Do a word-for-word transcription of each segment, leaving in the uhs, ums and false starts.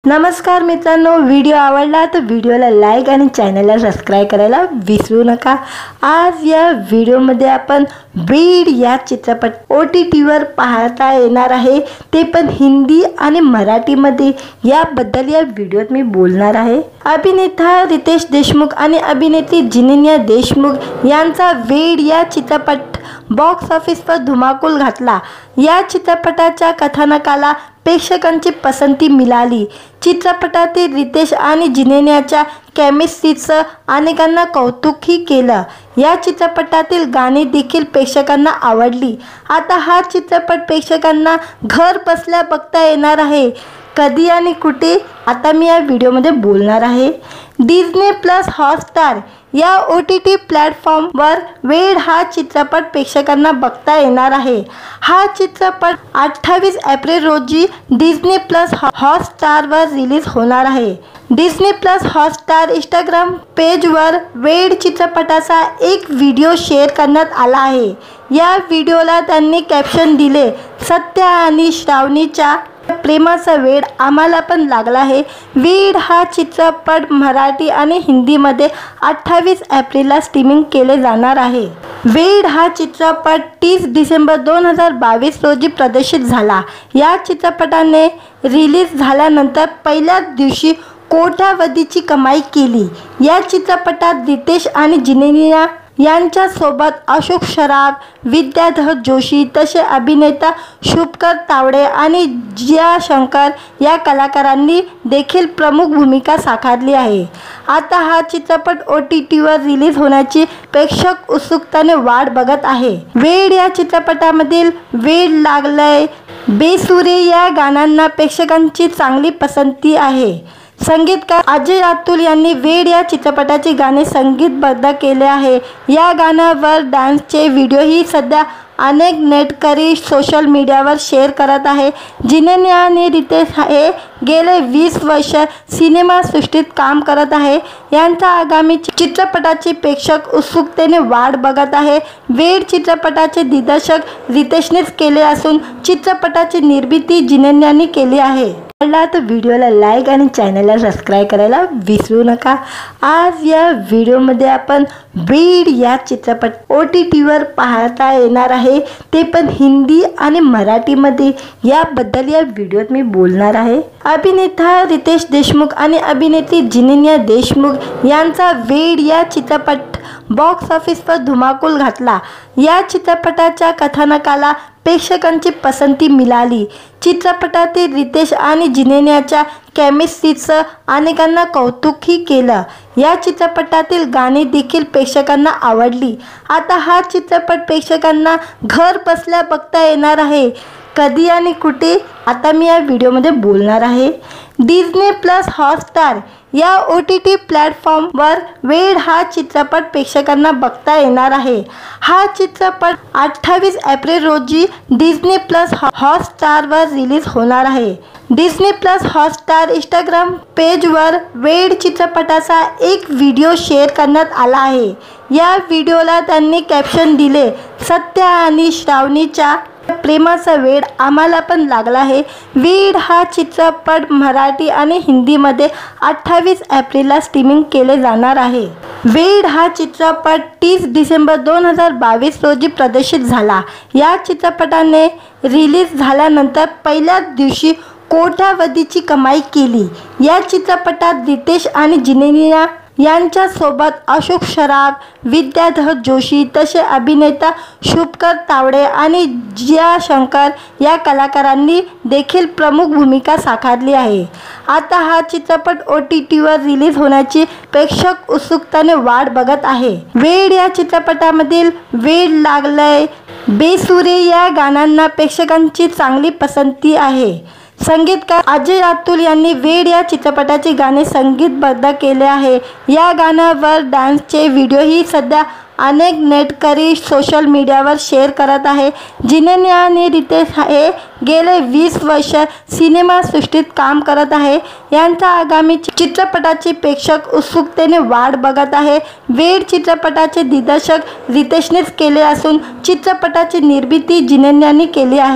नमस्कार मित्रांनो, व्हिडिओ आवडला तर व्हिडिओला लाईक आणि चॅनलला सबस्क्राइब करायला विसरू नका। आज या व्हिडिओमध्ये आपण ब्रीड या चित्रपट ओ टी टीवर पाहता येणार आहे, ते पण हिंदी आणि मराठीमध्ये। याबद्दल या व्हिडिओत मी बोलणार आहे। अभिनेता रितेश देशमुख आणि अभिनेत्री जिनेनिया देशमुख यांचा वेड या चित्रपट बॉक्स ऑफिसवर धुमाकूल घातला। या चित्रपटाच्या कथानकाला प्रेक्षकांची पसंती मिळाली। चित्रपटातील रितेश आणि जिनेनियाच्या केमिस्ट्रीचं अनेकांना कौतुकही केलं। या चित्रपटातील गाणी देखील प्रेक्षकांना आवडली। आता हा चित्रपट प्रेक्षकांना घर बसल्या बघता येणार आहे। कधी आणि कुठे, आता मी या व्हिडिओमध्ये बोलणार आहे। डिझनी प्लस हॉटस्टार या ओ टी टी प्लॅटफॉर्मवर वेड हा चित्रपट प्रेक्षकांना बघता येणार आहे। हा चित्रपट अठ्ठावीस एप्रिल रोजी डिझनी प्लस हॉटस्टारवर रिलीज होणार आहे। डिझनी प्लस हॉटस्टार इंस्टाग्राम पेजवर वेड चित्रपटाचा एक व्हिडिओ शेअर करण्यात आला आहे। या व्हिडिओला त्यांनी कॅप्शन दिले, सत्य आणि श्रावणीच्या प्रेमाचा वेड आम्हाला पण लागला आहे। वेड हा चित्रपट मराठी आणि हिंदीमध्ये अठ्ठावीस एप्रिलला स्ट्रीमिंग केले जाणार आहे। वेड हा चित्रपट तीस डिसेंबर दोन हजार बावीस रोजी प्रदर्शित झाला। या चित्रपटाने रिलीज झाल्यानंतर पहिल्याच दिवशी कोट्यावधीची कमाई केली। या चित्रपटात रितेश आणि जिनेनिया यांच्यासोबत अशोक सराफ, विद्याधर जोशी तसे अभिनेता शुभकर तावडे आणि जिया शंकर या कलाकारांनी देखील प्रमुख भूमिका साकारली आहे। आता हा चित्रपट ओ टी टीवर रिलीज होण्याची प्रेक्षक उत्सुकतेने वाट बघत आहे। वेड या चित्रपटामधील वेड लागलंय बेसुरे या गाण्यांना प्रेक्षकांची चांगली पसंती आहे। संगीतकार अजय अतुल यांनी वेड या चित्रपटाचे गाणे संगीतबद्ध केले आहे। या गाण्यावर डान्सचे व्हिडिओही सध्या अनेक नेटकरी सोशल मीडियावर शेअर करत आहे। जिनेनिया आणि रितेश हे गेले वीस वर्ष सिनेमासृष्टीत काम करत आहे। यांच्या आगामी चित्रपटाची प्रेक्षक उत्सुकतेने वाट बघत आहे। वेड चित्रपटाचे दिग्दर्शक रितेशनेच केले असून चित्रपटाची निर्मिती जिनेनियाने केली आहे। तर व्हिडिओला लाईक आणि चॅनलला सबस्क्राइब करायला विसरू नका। आज या व्हिडिओमध्ये आपण ब्रीड या चित्रपट ओ टी टीवर पाहता येणार आहे, ते पण हिंदी आणि मराठीमध्ये। याबद्दल या व्हिडिओत मी बोलणार आहे। अभिनेता रितेश देशमुख आणि अभिनेत्री जिनेनिया देशमुख यांचा वेड या चित्रपट बॉक्स ऑफिसवर धुमाकूल घातला। या चित्रपटाच्या कथानकाला प्रेक्षकांची पसंती मिळाली। चित्रपटातील रितेश आणि जिनेनियाच्या केमिस्ट्रीचं अनेकांना कौतुकही केलं। या चित्रपटातील गाणी देखील प्रेक्षकांना आवडली। आता हा चित्रपट प्रेक्षकांना घर बसल्या बघता येणार आहे। कधी आणि कुठे, आता मी या व्हिडिओमध्ये बोलणार आहे। डिझनी प्लस हॉटस्टार या ओ टी टी प्लॅटफॉर्मवर वेड हा चित्रपट प्रेक्षकांना बघता येणार आहे। हा चित्रपट अठ्ठावीस एप्रिल रोजी डिझनी प्लस हॉटस्टारवर रिलीज होणार आहे। डिझनी प्लस हॉटस्टार इंस्टाग्राम पेजवर वेड चित्रपटाचा एक व्हिडिओ शेअर करण्यात आला आहे। या व्हिडिओला त्यांनी कॅप्शन दिले, सत्य आणि श्रावणीच्या प्रेमाचा वेड आम्हाला पण लागला आहे। वेड हा चित्रपट मराठी आणि हिंदीमध्ये अठ्ठावीस एप्रिलला स्ट्रीमिंग केले जाणार आहे। वेड हा चित्रपट तीस डिसेंबर दोन हजार बावीस रोजी प्रदर्शित झाला। या चित्रपटाने रिलीज झाल्यानंतर पहिल्याच दिवशी कोट्यावधीची कमाई केली। या चित्रपटात रितेश आणि जिनेनिया यांच्यासोबत अशोक सराफ, विद्याधर जोशी तसे अभिनेता शुभकर तावडे आणि जिया शंकर या कलाकारांनी देखील प्रमुख भूमिका साकारली आहे। आता हा चित्रपट ओ टी टीवर रिलीज होण्याची प्रेक्षक उत्सुकतेने वाट बघत आहे। वेड या चित्रपटामधील वेड लागलंय बेसुरे या गाण्यांना प्रेक्षकांची चांगली पसंती आहे। संगीतकार अजय अतुल यांनी वेड या चित्रपटाचे गाणे संगीतबद्ध केले आहे। या गाण्यावर डान्सचे व्हिडिओही सध्या अनेक नेटकरी सोशल मीडियावर शेअर करत आहे। जिनेनिया आणि रितेश हे गेले वीस वर्ष सिनेमासृष्टीत काम करत आहे। यांच्या आगामी चित्रपटाची प्रेक्षक उत्सुकतेने वाट बघत आहे। वेड चित्रपटाचे दिग्दर्शक रितेशनेच केले असून चित्रपटाची निर्मिती जिनेनियाने केली आहे।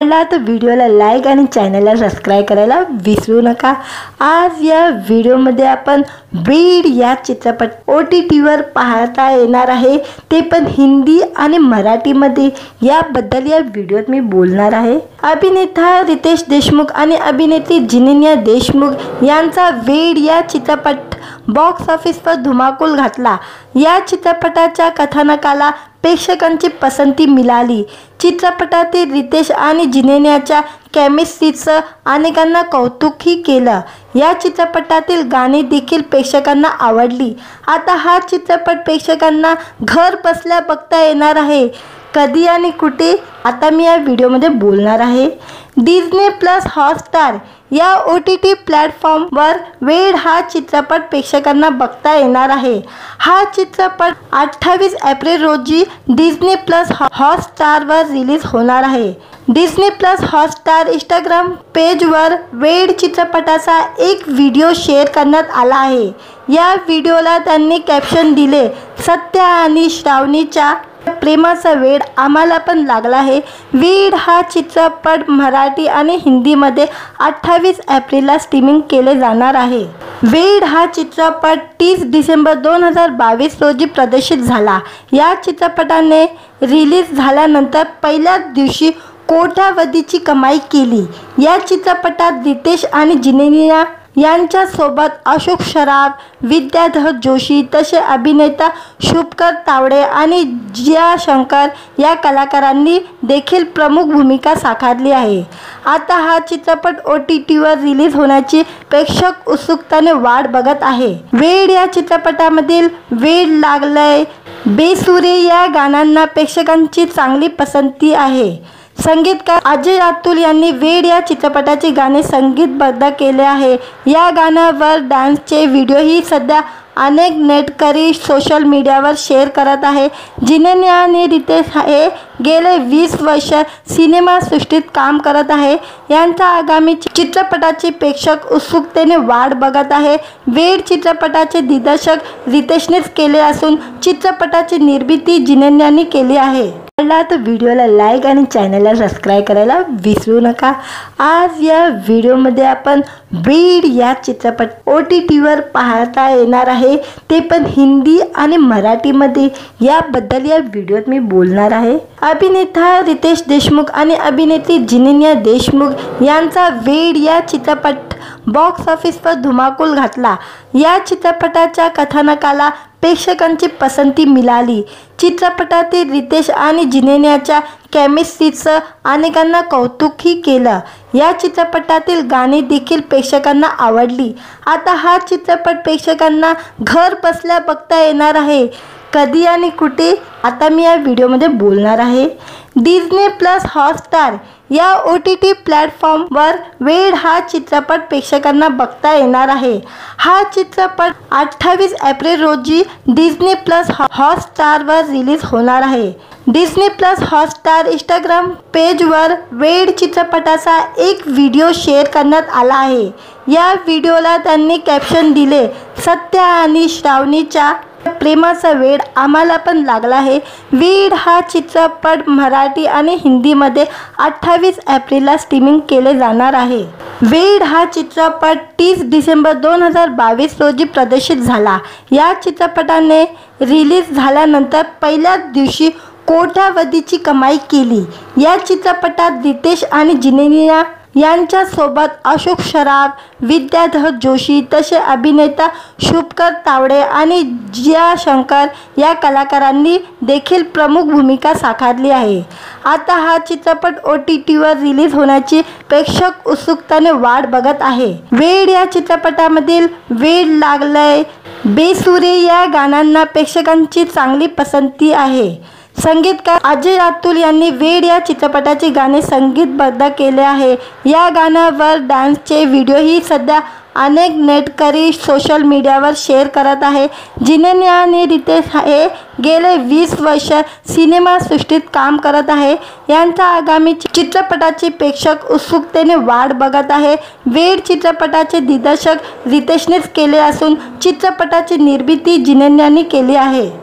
आवडला तर व्हिडिओला लाईक आणि चॅनलला सबस्क्राईब करायला विसरू नका। आज या व्हिडिओमध्ये आपण ब्रीड या चित्रपट ओ टी टीवर पाहता येणार आहे, ते पण हिंदी आणि मराठीमध्ये। याबद्दल या व्हिडिओत मी बोलणार आहे। अभिनेता रितेश देशमुख आणि अभिनेत्री जिनेनिया देशमुख यांचा वेड या चित्रपट बॉक्स ऑफिसवर धुमाकूल घातला। या चित्रपटाच्या कथानकाला प्रेक्षकांची पसंती मिळाली। चित्रपटातील रितेश आणि जिनेनियाच्या केमिस्ट्रीचं अनेकांना कौतुकही केलं। या चित्रपटातील गाणी देखील प्रेक्षकांना आवडली। आता हा चित्रपट प्रेक्षकांना घर बसल्या बघता येणार आहे, कधी आणि कुठे, आता मी या व्हिडिओमध्ये बोलणार आहे। डिझनी प्लस हॉटस्टार या ओ टी टी प्लॅटफॉर्मवर वेड हा चित्रपट प्रेक्षकांना बघता येणार आहे। हा चित्रपट अठ्ठावीस एप्रिल रोजी डिझनी प्लस हॉटस्टारवर रिलीज होणार आहे। डिझनी प्लस हॉटस्टार इंस्टाग्राम पेजवर वेड चित्रपटाचा एक व्हिडिओ शेअर करण्यात आला आहे। या व्हिडिओला त्यांनी कॅप्शन दिले, सत्य आणि श्रावणीच्या प्रेमाचा वेड आम्हाला पण लागला आहे। वेड हा चित्रपट मराठी आणि हिंदीमध्ये अठ्ठावीस एप्रिलला स्ट्रीमिंग केले जाणार आहे। वेड हा चित्रपट तीस डिसेंबर दोन हजार बावीस रोजी प्रदर्शित झाला। या चित्रपटाने रिलीज झाल्यानंतर पहिल्याच दिवशी कोट्यावधीची कमाई केली। या चित्रपटात रितेश आणि जिनेनिया यांच्यासोबत अशोक सराफ, विद्याधर जोशी तसे अभिनेता शुभकर तावडे आणि जिया शंकर या कलाकारांनी देखील प्रमुख भूमिका साकारली आहे। आता हा चित्रपट ओ टी टीवर रिलीज होण्याची प्रेक्षक उत्सुकतेने वाट बघत आहे। वेड या चित्रपटामधील वेड लागलंय, बेसुरे या गाण्यांना प्रेक्षकांची चांगली पसंती आहे। संगीतकार अजय अतुल यांनी वेड या चित्रपटाचे गाणे संगीतबद्ध केले आहे। या गाण्यावर डान्सचे व्हिडिओही सध्या अनेक नेटकरी सोशल मीडियावर शेअर करत आहे। जिनेनिया आणि रितेश हे गेले वीस वर्ष सिनेमासृष्टीत काम करत आहे। यांच्या आगामी चित्रपटाची प्रेक्षक उत्सुकतेने वाट बघत आहे। वेड चित्रपटाचे दिग्दर्शन रितेशनेच केले असून चित्रपटाची निर्मिती जिनेनियाने केली आहे। आवडला तर व्हिडिओला लाईक आणि चॅनलला सबस्क्राईब करायला विसरू नका। आज या व्हिडिओमध्ये आपण ब्रीड या चित्रपट ओ टी टीवर पाहता येणार आहे, ते पण हिंदी आणि मराठीमध्ये। याबद्दल या व्हिडिओत मी बोलणार आहे। अभिनेता रितेश देशमुख आणि अभिनेत्री जिनेनिया देशमुख यांचा वेड या चित्रपट बॉक्स ऑफिसवर धुमाकूल घातला। या चित्रपटाच्या कथानकाला प्रेक्षकांची पसंती मिळाली। चित्रपटातील रितेश आणि जिनेनियाच्या केमिस्ट्रीचं अनेकांना कौतुकही केलं। या चित्रपटातील गाणी देखील प्रेक्षकांना आवडली। आता हा चित्रपट प्रेक्षकांना घर बसल्या बघता येणार आहे, कधी आणि कुठे, आता मी या व्हिडिओमध्ये बोलणार आहे। डिझनी प्लस हॉटस्टार या ओ टी टी प्लॅटफॉर्मवर वेड हा चित्रपट प्रेक्षकांना बघता येणार आहे। हा चित्रपट अठ्ठावीस एप्रिल रोजी डिझनी प्लस हॉटस्टारवर रिलीज होणार आहे। डिझनी प्लस हॉटस्टार इंस्टाग्राम पेजवर वेड चित्रपटाचा एक व्हिडिओ शेअर करण्यात आला आहे। या व्हिडिओला त्यांनी कॅप्शन दिले, सत्य आणि श्रावणीच्या प्रेमाचा वेड आम्हाला पण लागला आहे। वेड हा चित्रपट मराठी आणि हिंदीमध्ये अठ्ठावीस एप्रिलला स्ट्रीमिंग केले जाणार आहे। वेड हा चित्रपट तीस डिसेंबर दोन हजार बावीस रोजी प्रदर्शित झाला। या चित्रपटाने रिलीज झाल्यानंतर पहिल्याच दिवशी कोट्यावधीची कमाई केली। या चित्रपटात रितेश आणि जिनेनिया यांच्यासोबत अशोक सराफ, विद्याधर जोशी तसे अभिनेता शुभकर तावडे आणि जिया शंकर या कलाकारांनी देखील प्रमुख भूमिका साकारली आहे। आता हा चित्रपट ओ टी टीवर रिलीज होण्याची प्रेक्षक उत्सुकतेने वाट बघत आहे। वेड या चित्रपटामधील वेड लागलंय, बेसुरे या गाण्यांना प्रेक्षकांची चांगली पसंती आहे। संगीतकार अजय अतुल यांनी वेड या चित्रपटाचे गाणे संगीतबद्ध केले आहे। या गाण्यावर डान्सचे व्हिडिओही सध्या अनेक नेटकरी सोशल मीडियावर शेअर करत आहे। जिनेनिया आणि रितेश हे गेले वीस वर्ष सिनेमासृष्टीत काम करत आहे। यांच्या आगामी चित्रपटाची प्रेक्षक उत्सुकतेने वाट बघत आहे। वेड चित्रपटाचे दिग्दर्शन रितेशनेच केले असून चित्रपटाची निर्मिती जिनेनियाने केली आहे।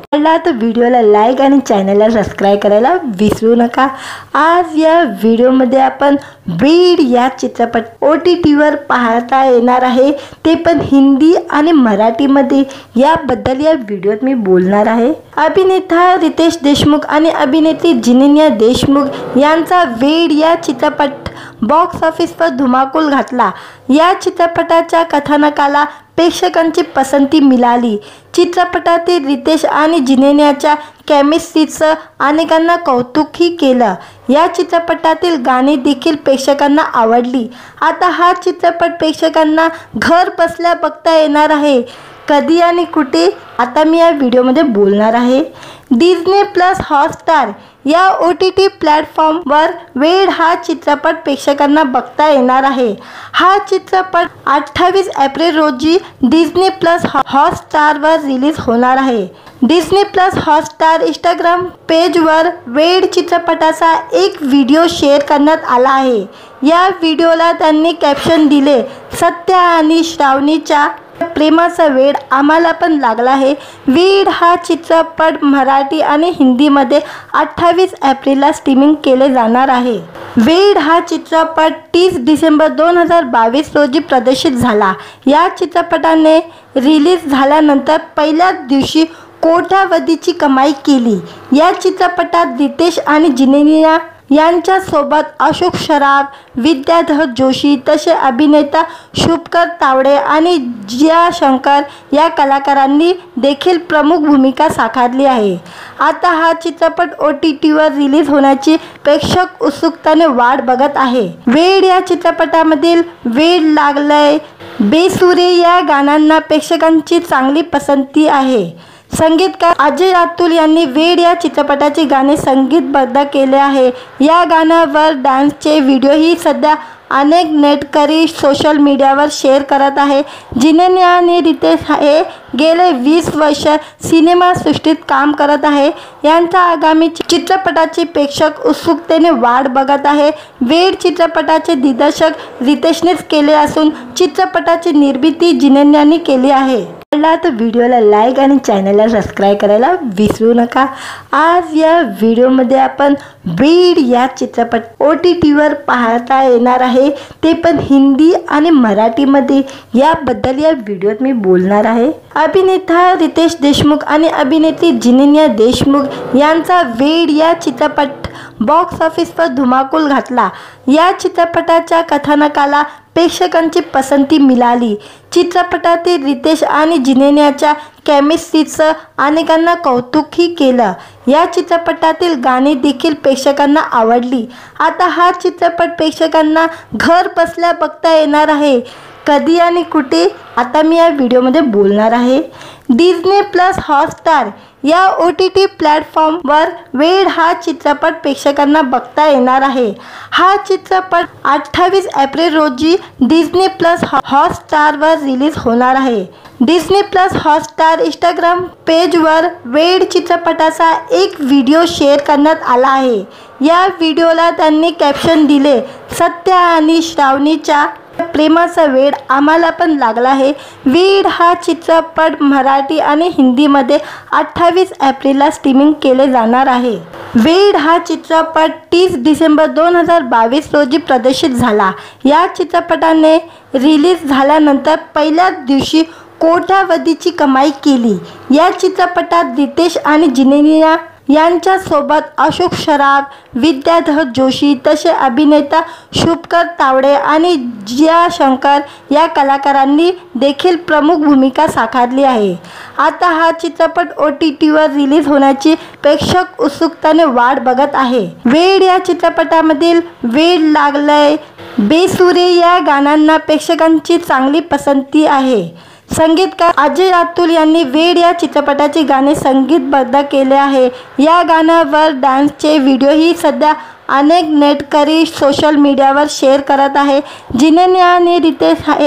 आवडला तर व्हिडिओला लाईक आणि चॅनलला सबस्क्राईब करायला विसरू नका। आज या व्हिडिओमध्ये आपण ब्रीड या चित्रपट ओ टी टीवर पाहता येणार आहे, ते पण हिंदी आणि मराठीमध्ये। याबद्दल या व्हिडिओत मी बोलणार आहे। अभिनेता रितेश देशमुख आणि अभिनेत्री जिनेनिया देशमुख यांचा वेड या चित्रपट बॉक्स ऑफिसवर धुमाकूल घातला। या चित्रपटाच्या कथानकाला प्रेक्षकांची पसंती मिळाली। चित्रपटातील रितेश आणि जिनेनियाच्या केमिस्ट्रीचं अनेकांना कौतुकही केलं। या चित्रपटातील गाणी देखील प्रेक्षकांना आवडली। आता हा चित्रपट प्रेक्षकांना घर बसल्या बघता येणार आहे। कधी आणि कुठे, आता मी या व्हिडिओमध्ये बोलणार आहे। डिझनी प्लस हॉटस्टार या ओ टी टी प्लॅटफॉर्मवर वेड हा चित्रपट प्रेक्षकांना बघता येणार आहे। हा चित्रपट अठ्ठावीस एप्रिल रोजी डिझनी प्लस हॉटस्टारवर रिलीज होणार आहे। डिझनी प्लस हॉटस्टार इंस्टाग्राम पेजवर वेड चित्रपटाचा एक व्हिडिओ शेअर करण्यात आला आहे। या व्हिडिओला त्यांनी कॅप्शन दिले, सत्य आणि श्रावणीच्या प्रेमाचा वेड आम्हाला पण लागला आहे। वेड हा चित्रपट मराठी आणि हिंदीमध्ये अठ्ठावीस एप्रिलला स्ट्रीमिंग केले जाणार आहे। वेड हा चित्रपट तीस डिसेंबर दोन हजार बावीस रोजी प्रदर्शित झाला। या चित्रपटाने रिलीज झाल्यानंतर पहिल्याच दिवशी कोट्यावधीची कमाई केली। या चित्रपटात रितेश आणि जिनेनिया यांच्यासोबत अशोक सराफ, विद्याधर जोशी तसे अभिनेता शुभकर तावडे आणि जिया शंकर या कलाकारांनी देखील प्रमुख भूमिका साकारली आहे। आता हा चित्रपट ओ टी टीवर रिलीज होण्याची प्रेक्षक उत्सुकतेने वाट बघत आहे। वेड या चित्रपटामधील वेड लागलंय बेसुरे या गाण्यांना प्रेक्षकांची चांगली पसंती आहे। संगीतकार अजय अतुल यांनी वेड या चित्रपटाचे गाणे संगीतबद्ध केले आहे। या गाण्यावर डान्सचे व्हिडिओही सध्या अनेक नेटकरी सोशल मीडियावर शेअर करत आहे। जिनेनिया आणि रितेश हे गेले वीस वर्ष सिनेमासृष्टीत काम करत आहे। यांच्या आगामी चित्रपटाची प्रेक्षक उत्सुकतेने वाट बघत आहे। वेड चित्रपटाचे दिग्दर्शन रितेशनेच केले असून चित्रपटाची निर्मिती जिनेनियाने केली आहे। आवडला तर व्हिडिओला लाईक आणि चॅनलला सबस्क्राईब करायला विसरू नका। आज या व्हिडिओमध्ये आपण ब्रीड या चित्रपट ओ टी टीवर पाहता येणार आहे, ते पण हिंदी आणि मराठीमध्ये। याबद्दल या व्हिडिओत मी बोलणार आहे। अभिनेता रितेश देशमुख आणि अभिनेत्री जिनेनिया देशमुख यांचा वेड या चित्रपट बॉक्स ऑफिसवर धुमाकूल घातला। या चित्रपटाच्या कथानकाला प्रेक्षकांची पसंती मिळाली। चित्रपटातील रितेश आणि जिनेनियाच्या केमिस्ट्रीचं अनेकांना कौतुकही केलं। या चित्रपटातील गाणी देखील प्रेक्षकांना आवडली। आता हा चित्रपट प्रेक्षकांना घर बसल्या बघता येणार आहे। कधी आणि कुठे, आता मी या व्हिडिओमध्ये बोलणार आहे। डिझनी प्लस हॉटस्टार या ओ टी टी प्लॅटफॉर्मवर वेड हा चित्रपट प्रेक्षकांना बघता येणार आहे। हा चित्रपट अठ्ठावीस एप्रिल रोजी डिझनी प्लस हॉटस्टारवर रिलीज होणार आहे। डिझनी प्लस हॉटस्टार इंस्टाग्राम पेजवर वेड चित्रपटाचा एक व्हिडिओ शेअर करण्यात आला आहे। या व्हिडिओला त्यांनी कॅप्शन दिले, सत्य आणि श्रावणीच्या प्रेमाचा वेड आम्हाला पण लागला आहे। वेड हा चित्रपट मराठी आणि हिंदीमध्ये अठ्ठावीस एप्रिलला स्ट्रीमिंग केले जाणार आहे। वेड हा चित्रपट तीस डिसेंबर दोन हजार बावीस रोजी प्रदर्शित झाला। या चित्रपटाने रिलीज झाल्यानंतर पहिल्याच दिवशी कोट्यावधीची कमाई केली। या चित्रपटात रितेश आणि जिनेनिया यांच्यासोबत अशोक सराफ, विद्याधर जोशी तसे अभिनेता शुभकर तावडे आणि जिया शंकर या कलाकारांनी देखील प्रमुख भूमिका साकारली आहे। आता हा चित्रपट ओ टी टीवर रिलीज होण्याची प्रेक्षक उत्सुकतेने वाट बघत आहे। वेड या चित्रपटामधील वेड लागलंय बेसुरे या गाण्यांना प्रेक्षकांची चांगली पसंती आहे। संगीतकार अजय अतुल यांनी वेड या चित्रपटाचे गाणे संगीतबद्ध केले आहे। या गाण्यावर डान्सचे व्हिडिओही सध्या अनेक नेटकरी सोशल मीडियावर शेअर करत आहे। जिनेनिया आणि रितेश हे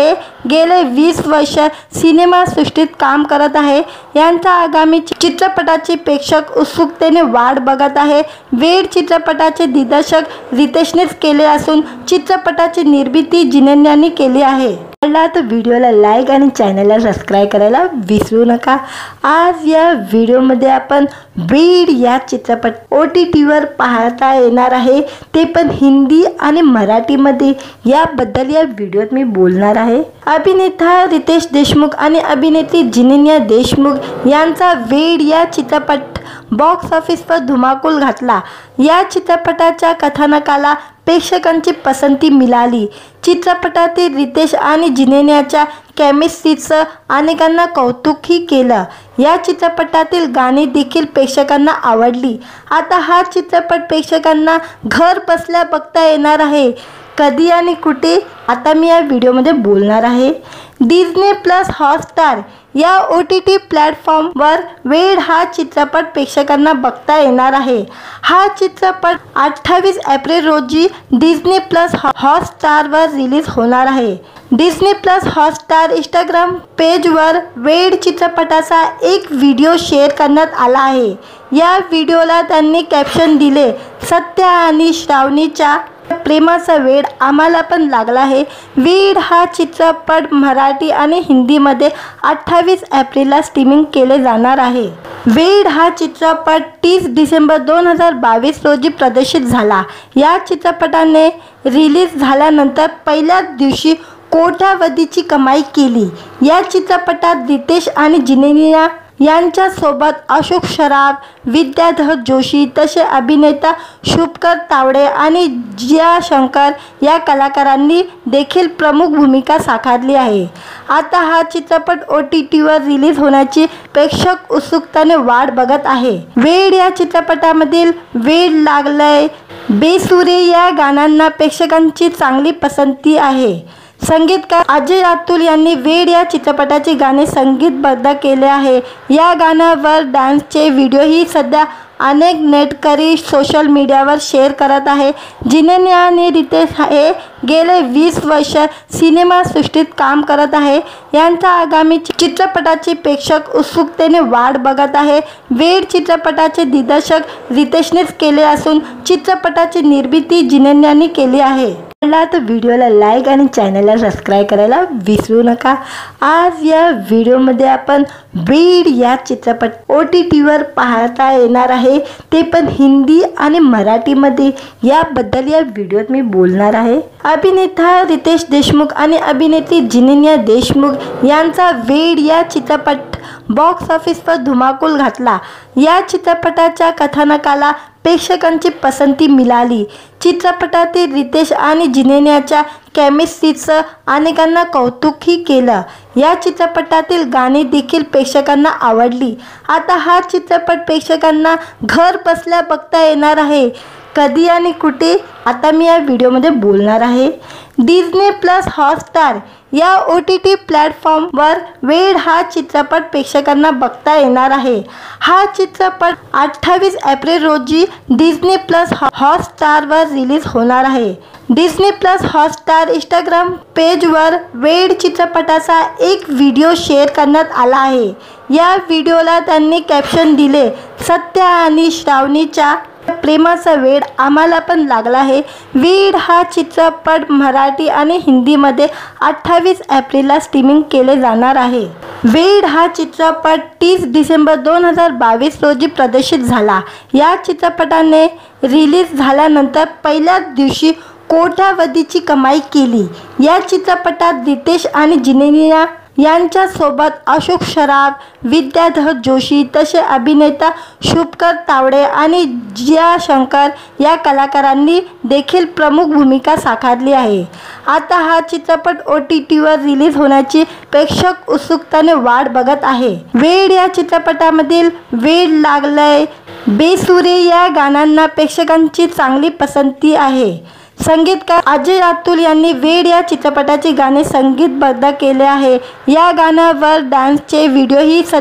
गेले वीस वर्ष सिनेमासृष्टीत काम करत आहे। यांचा आगामी चित्रपटाची प्रेक्षक उत्सुकतेने वाट बघत आहे। वेड चित्रपटाचे दिग्दर्शक रितेशनेच केले असून चित्रपटाची निर्मिती जिनेंद्रनी केली आहे। आवडला तर व्हिडिओला लाईक आणि चॅनलला सबस्क्राईब करायला विसरू नका। आज या व्हिडिओमध्ये आपण ब्रीड या चित्रपट ओ टी टीवर पाहता येणार आहे, ते पण हिंदी आणि मराठीमध्ये। याबद्दल या व्हिडिओत मी बोलणार आहे। अभिनेता रितेश देशमुख आणि अभिनेत्री जिनेंद्र देशमुख यांचा वेड या चित्रपट बॉक्स ऑफिसवर धुमाकूल घातला। या चित्रपटाच्या कथानकाला प्रेक्षकांची पसंती मिळाली। चित्रपटातील रितेश आणि जिनेंद्रच्या केमिस्ट्रीचं अनेकांना कौतुकही केलं। या चित्रपटातील गाणी देखील प्रेक्षकांना आवडली। आता हा चित्रपट प्रेक्षकांना घर बसल्या बघता येणार आहे। कधी आणि कुठे, आता मी या व्हिडिओमध्ये बोलणार आहे। डिझनी प्लस हॉटस्टार या ओ टी टी प्लॅटफॉर्मवर वेड हा चित्रपट प्रेक्षकांना बघता येणार आहे। हा चित्रपट अठ्ठावीस एप्रिल रोजी डिझनी प्लस हॉटस्टारवर रिलीज होणार आहे। डिझनी प्लस हॉटस्टार इंस्टाग्राम पेजवर वेड चित्रपटाचा एक व्हिडिओ शेअर करण्यात आला आहे। या व्हिडिओला त्यांनी कॅप्शन दिले, सत्य आणि श्रावणीच्या प्रेमाचा वेड आम्हाला पण लागला आहे। वेड हा चित्रपट मराठी आणि हिंदीमध्ये अठ्ठावीस एप्रिलला स्ट्रीमिंग केले जाणार आहे। वेड हा चित्रपट तीस डिसेंबर दोन हजार बावीस रोजी प्रदर्शित झाला। या चित्रपटाने रिलीज झाल्यानंतर पहिल्याच दिवशी कोट्यावधीची कमाई केली। या चित्रपटात रितेश आणि जिनेंद्र यांच्यासोबत अशोक सराफ, विद्याधर जोशी तसे अभिनेता शुभकर तावडे आणि जिया शंकर या कलाकारांनी देखील प्रमुख भूमिका साकारली आहे। आता हा चित्रपट ओ टी टीवर रिलीज होण्याची प्रेक्षक उत्सुकतेने वाट बघत आहे। वेड या चित्रपटामधील वेड लागलंय बेसुरे या गाण्यांना प्रेक्षकांची चांगली पसंती आहे। संगीतकार अजय अतुल यांनी वेड या चित्रपटाचे गाणे संगीतबद्ध केले आहे। या गाण्यावर डान्सचे व्हिडिओही सध्या अनेक नेटकरी सोशल मीडियावर शेअर करत आहे। जिनेंद्र आणि रितेश हे गेले वीस वर्ष सिनेमासृष्टीत काम करत आहे। यांचा आगामी चित्रपटाची प्रेक्षक उत्सुकतेने वाट बघत आहे। वेड चित्रपटाचे दिग्दर्शक रितेशनेच केले असून चित्रपटाची निर्मिती जिनेंद्रनी केली आहे। आवडला तर व्हिडिओला लाईक आणि चॅनलला सबस्क्राईब करायला विसरू नका। आज या व्हिडिओमध्ये आपण ब्रीड या चित्रपट ओ टी टीवर पाहता येणार आहे, ते पण हिंदी आणि मराठीमध्ये। याबद्दल या व्हिडिओत मी बोलणार आहे। अभिनेता रितेश देशमुख आणि अभिनेत्री जिनेंद्र देशमुख यांचा वेड या चित्रपट बॉक्स ऑफिसवर धुमाकूल घातला। या चित्रपटाच्या कथानकाला प्रेक्षकांची पसंती मिळाली। चित्रपटातील रितेश आणि जिनेंद्रच्या केमिस्ट्रीचं अनेकांना कौतुकही केलं। या चित्रपटातील गाणी देखील प्रेक्षकांना आवडली। आता हा चित्रपट प्रेक्षकांना घर बसल्या बघता येणार आहे। कधी आणि कुठे, आता मी या व्हिडिओमध्ये बोलणार आहे। डिझनी प्लस हॉटस्टार या ओ टी टी प्लॅटफॉर्मवर वेड हा चित्रपट प्रेक्षकांना बघता येणार आहे। हा चित्रपट अठ्ठावीस एप्रिल रोजी डिझनी प्लस हॉटस्टारवर रिलीज होणार आहे। डिझनी प्लस हॉटस्टार इंस्टाग्राम पेजवर वेड चित्रपटाचा एक व्हिडिओ शेअर करण्यात आला आहे। या व्हिडिओला त्यांनी कॅप्शन दिले, सत्य आणि श्रावणीच्या प्रेमाचा वेड आम्हाला पण लागला आहे। वेड हा चित्रपट मराठी आणि हिंदीमध्ये अठ्ठावीस एप्रिलला स्ट्रीमिंग केले जाणार आहे। वेड हा चित्रपट तीस डिसेंबर दोन हजार बावीस रोजी प्रदर्शित झाला। या चित्रपटाने रिलीज झाल्यानंतर पहिल्याच दिवशी कोट्यावधीची कमाई केली। या चित्रपटात रितेश आणि जिनेंद्र यांच्यासोबत अशोक सराफ, विद्याधर जोशी तसे अभिनेता शुभकर तावडे आणि जिया शंकर या कलाकारांनी देखील प्रमुख भूमिका साकारली आहे। आता हा चित्रपट ओ टी टीवर रिलीज होण्याची प्रेक्षक उत्सुकतेने वाट बघत आहे। वेड या चित्रपटामधील वेड लागलंय बेसुरे या गाण्यांना प्रेक्षकांची चांगली पसंती आहे। संगीतकार अजय अतुल यांनी वेड या चित्रपटाचे गाणे संगीतबद्ध केले आहे। या गाण्यावर डान्सचे व्हिडिओही सध्या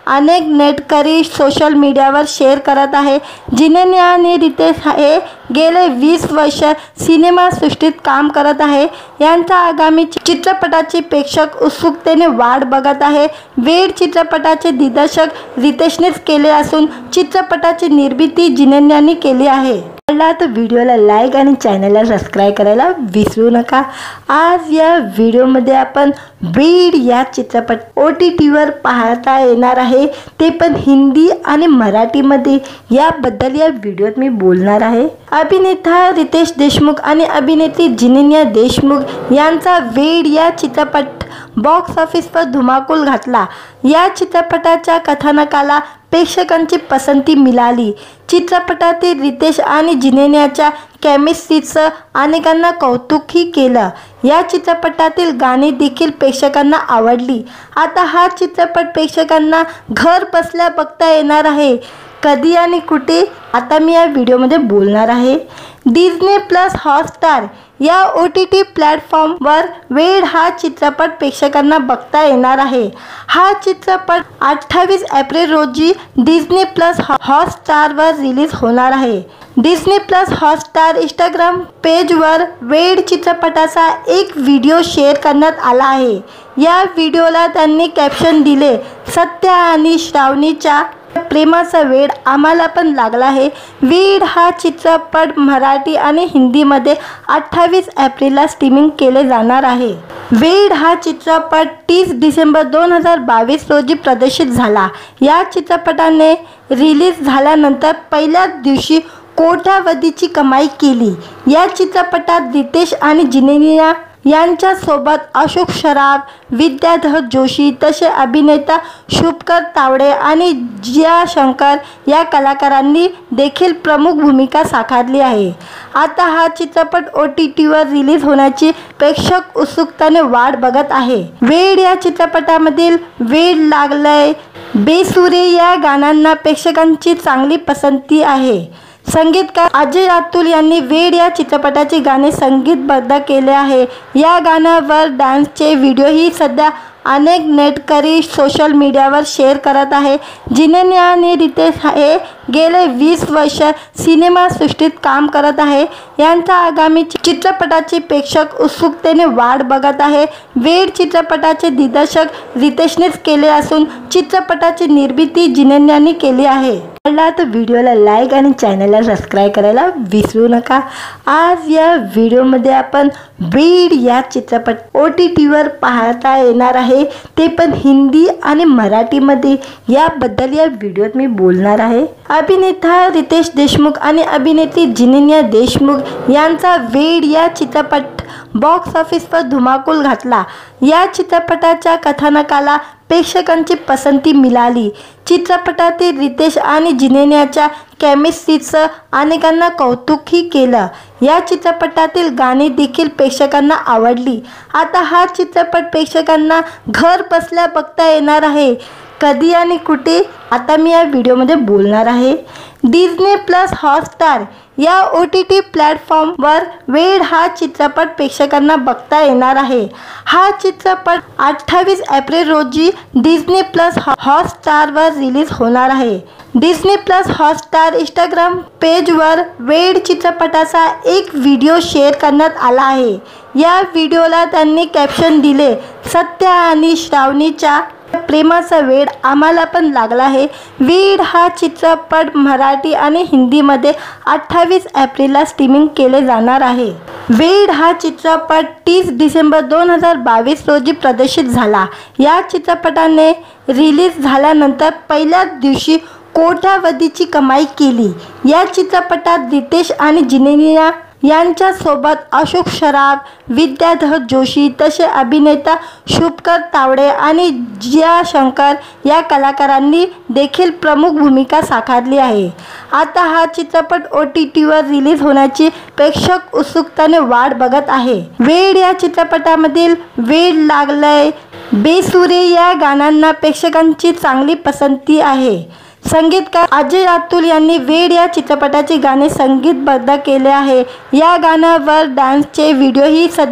अनेक नेटकरी सोशल मीडियावर शेअर करत आहे। जिनेनिया आणि रितेश हे गेले वीस वर्ष सिनेमासृष्टीत काम करत आहे। यांच्या आगामी चित्रपटाची प्रेक्षक उत्सुकतेने वाट बघत आहे। वेड चित्रपटाचे दिग्दर्शक रितेशनेच केले असून चित्रपटाची निर्मिती जिनेनियाने केली आहे। आवडला तर व्हिडिओला लाईक आणि चॅनलला सबस्क्राईब करायला विसरू नका। आज या व्हिडिओमध्ये आपण ब्रीड या चित्रपट ओ टी टीवर पाहता येणार आहे, ते पण हिंदी आणि मराठीमध्ये। याबद्दल या व्हिडिओत मी बोलणार आहे। अभिनेता रितेश देशमुख आणि अभिनेत्री जिनेनिया देशमुख यांचा वेड या चित्रपट बॉक्स ऑफिसवर धुमाकूल घातला। या चित्रपटाच्या कथानकाला प्रेक्षकांची पसंती मिळाली। चित्रपटातील रितेश आणि जिनेनियाच्या केमिस्ट्रीचं अनेकांना कौतुकही केलं। या चित्रपटातील गाणी देखील प्रेक्षकांना आवडली। आता हा चित्रपट प्रेक्षकांना घर बसल्या बघता येणार आहे। कधी आणि कुठे आता मी या व्हिडिओमध्ये बोलणार आहे। डिझनी प्लस हॉटस्टार या ओ टी टी प्लॅटफॉर्मवर वेड हा चित्रपट प्रेक्षकांना बघता येणार आहे। हा चित्रपट अठ्ठावीस एप्रिल रोजी डिझनी प्लस हॉटस्टारवर रिलीज होणार आहे। डिझनी प्लस हॉटस्टार इंस्टाग्राम पेजवर वेड चित्रपटाचा एक व्हिडिओ शेअर करण्यात आला आहे। या व्हिडिओला त्यांनी कॅप्शन दिले, सत्य आणि श्रावणीच्या प्रेमाचा वेड आम्हाला पण लागला आहे। वेड हा चित्रपट मराठी आणि हिंदीमध्ये अठ्ठावीस एप्रिलला स्ट्रीमिंग केले जाणार आहे। वेड हा चित्रपट तीस डिसेंबर दोन हजार बावीस रोजी प्रदर्शित झाला। या चित्रपटाने रिलीज झाल्यानंतर पहिल्याच दिवशी कोट्यावधीची कमाई केली। या चित्रपटात रितेश आणि जिनेनिया यांच्यासोबत अशोक सराफ, विद्याधर जोशी तसे अभिनेता शुभकर तावडे आणि जिया शंकर या कलाकारांनी देखील प्रमुख भूमिका साकारली आहे। आता हा चित्रपट ओ टी टीवर रिलीज होण्याची प्रेक्षक उत्सुकतेने वाट बघत आहे। वेड या चित्रपटामधील वेड लागलंय, बेसुरे या गाण्यांना प्रेक्षकांची चांगली पसंती आहे। संगीतकार अजय अतुल यांनी वेड या चित्रपटाचे गाणे संगीतबद्ध केले आहे। या गाण्यावर डान्सचे व्हिडिओही सध्या अनेक नेटकरी सोशल मीडियावर शेअर करत आहे। जिनेनिया आणि रितेश हे गेले वीस वर्ष सिनेमासृष्टीत काम करत आहे। यांच्या आगामी चित्रपटाची प्रेक्षक उत्सुकतेने वाट बघत आहे। वेड चित्रपटाचे दिग्दर्शक रितेशनेच केले असून चित्रपटाची निर्मिती जिनेनियाने केली आहे। आवडला तर व्हिडिओला लाईक आणि चॅनलला सबस्क्राईब करायला विसरू नका। आज या व्हिडिओमध्ये आपण ब्रीड या चित्रपट ओ टी टीवर पाहता येणार आहे, ते पण हिंदी आणि मराठीमध्ये। याबद्दल या व्हिडिओत मी बोलणार आहे। अभिनेता रितेश देशमुख आणि अभिनेत्री जिनेनिया देशमुख यांचा वेड या चित्रपट बॉक्स ऑफिसवर धुमाकूल घातला। या चित्रपटाच्या कथानकाला प्रेक्षकांची पसंती मिळाली। चित्रपटातील रितेश आणि जिनेनियाच्या केमिस्ट्रीचं अनेकांना कौतुकही केलं। या चित्रपटातील गाणी देखील प्रेक्षकांना आवडली। आता हा चित्रपट प्रेक्षकांना घर बसल्या बघता येणार आहे। कधी आणि कुठे आता मी या व्हिडिओमध्ये बोलणार आहे। डिझनी प्लस हॉटस्टार या ओ टी टी प्लॅटफॉर्मवर वेड हा चित्रपट प्रेक्षकांना बघता येणार आहे। हा चित्रपट अठ्ठावीस एप्रिल रोजी डिझनी प्लस हॉटस्टारवर रिलीज होणार आहे। डिझनी प्लस हॉटस्टार इंस्टाग्राम पेजवर वेड चित्रपटाचा एक व्हिडिओ शेअर करण्यात आला आहे। या व्हिडिओला त्यांनी कॅप्शन दिले, सत्य आणि श्रावणीच्या प्रेमाचा वेड आम्हाला पण लागला आहे। वेड हा चित्रपट मराठी आणि हिंदीमध्ये अठ्ठावीस एप्रिलला स्ट्रीमिंग केले जाणार आहे। वेड हा चित्रपट तीस डिसेंबर दोन हजार बावीस रोजी प्रदर्शित झाला। या चित्रपटाने रिलीज झाल्यानंतर पहिल्याच दिवशी कोट्यावधीची कमाई केली। या चित्रपटात रितेश आणि जिनेनिया यांच्यासोबत अशोक सराफ, विद्याधर जोशी तसे अभिनेता शुभकर तावडे आणि जिया शंकर या कलाकारांनी देखील प्रमुख भूमिका साकारली आहे। आता हा चित्रपट ओ टी टीवर रिलीज होण्याची प्रेक्षक उत्सुकतेने वाट बघत आहे। वेड या चित्रपटामधील वेड लागलंय, बेसुरे या गाण्यांना प्रेक्षकांची चांगली पसंती आहे। संगीतकार अजय अतुल यांनी वेड या चित्रपटाचे गाणे संगीतबद्ध केले आहे। या गाण्यावर डान्सचे व्हिडिओही सध्या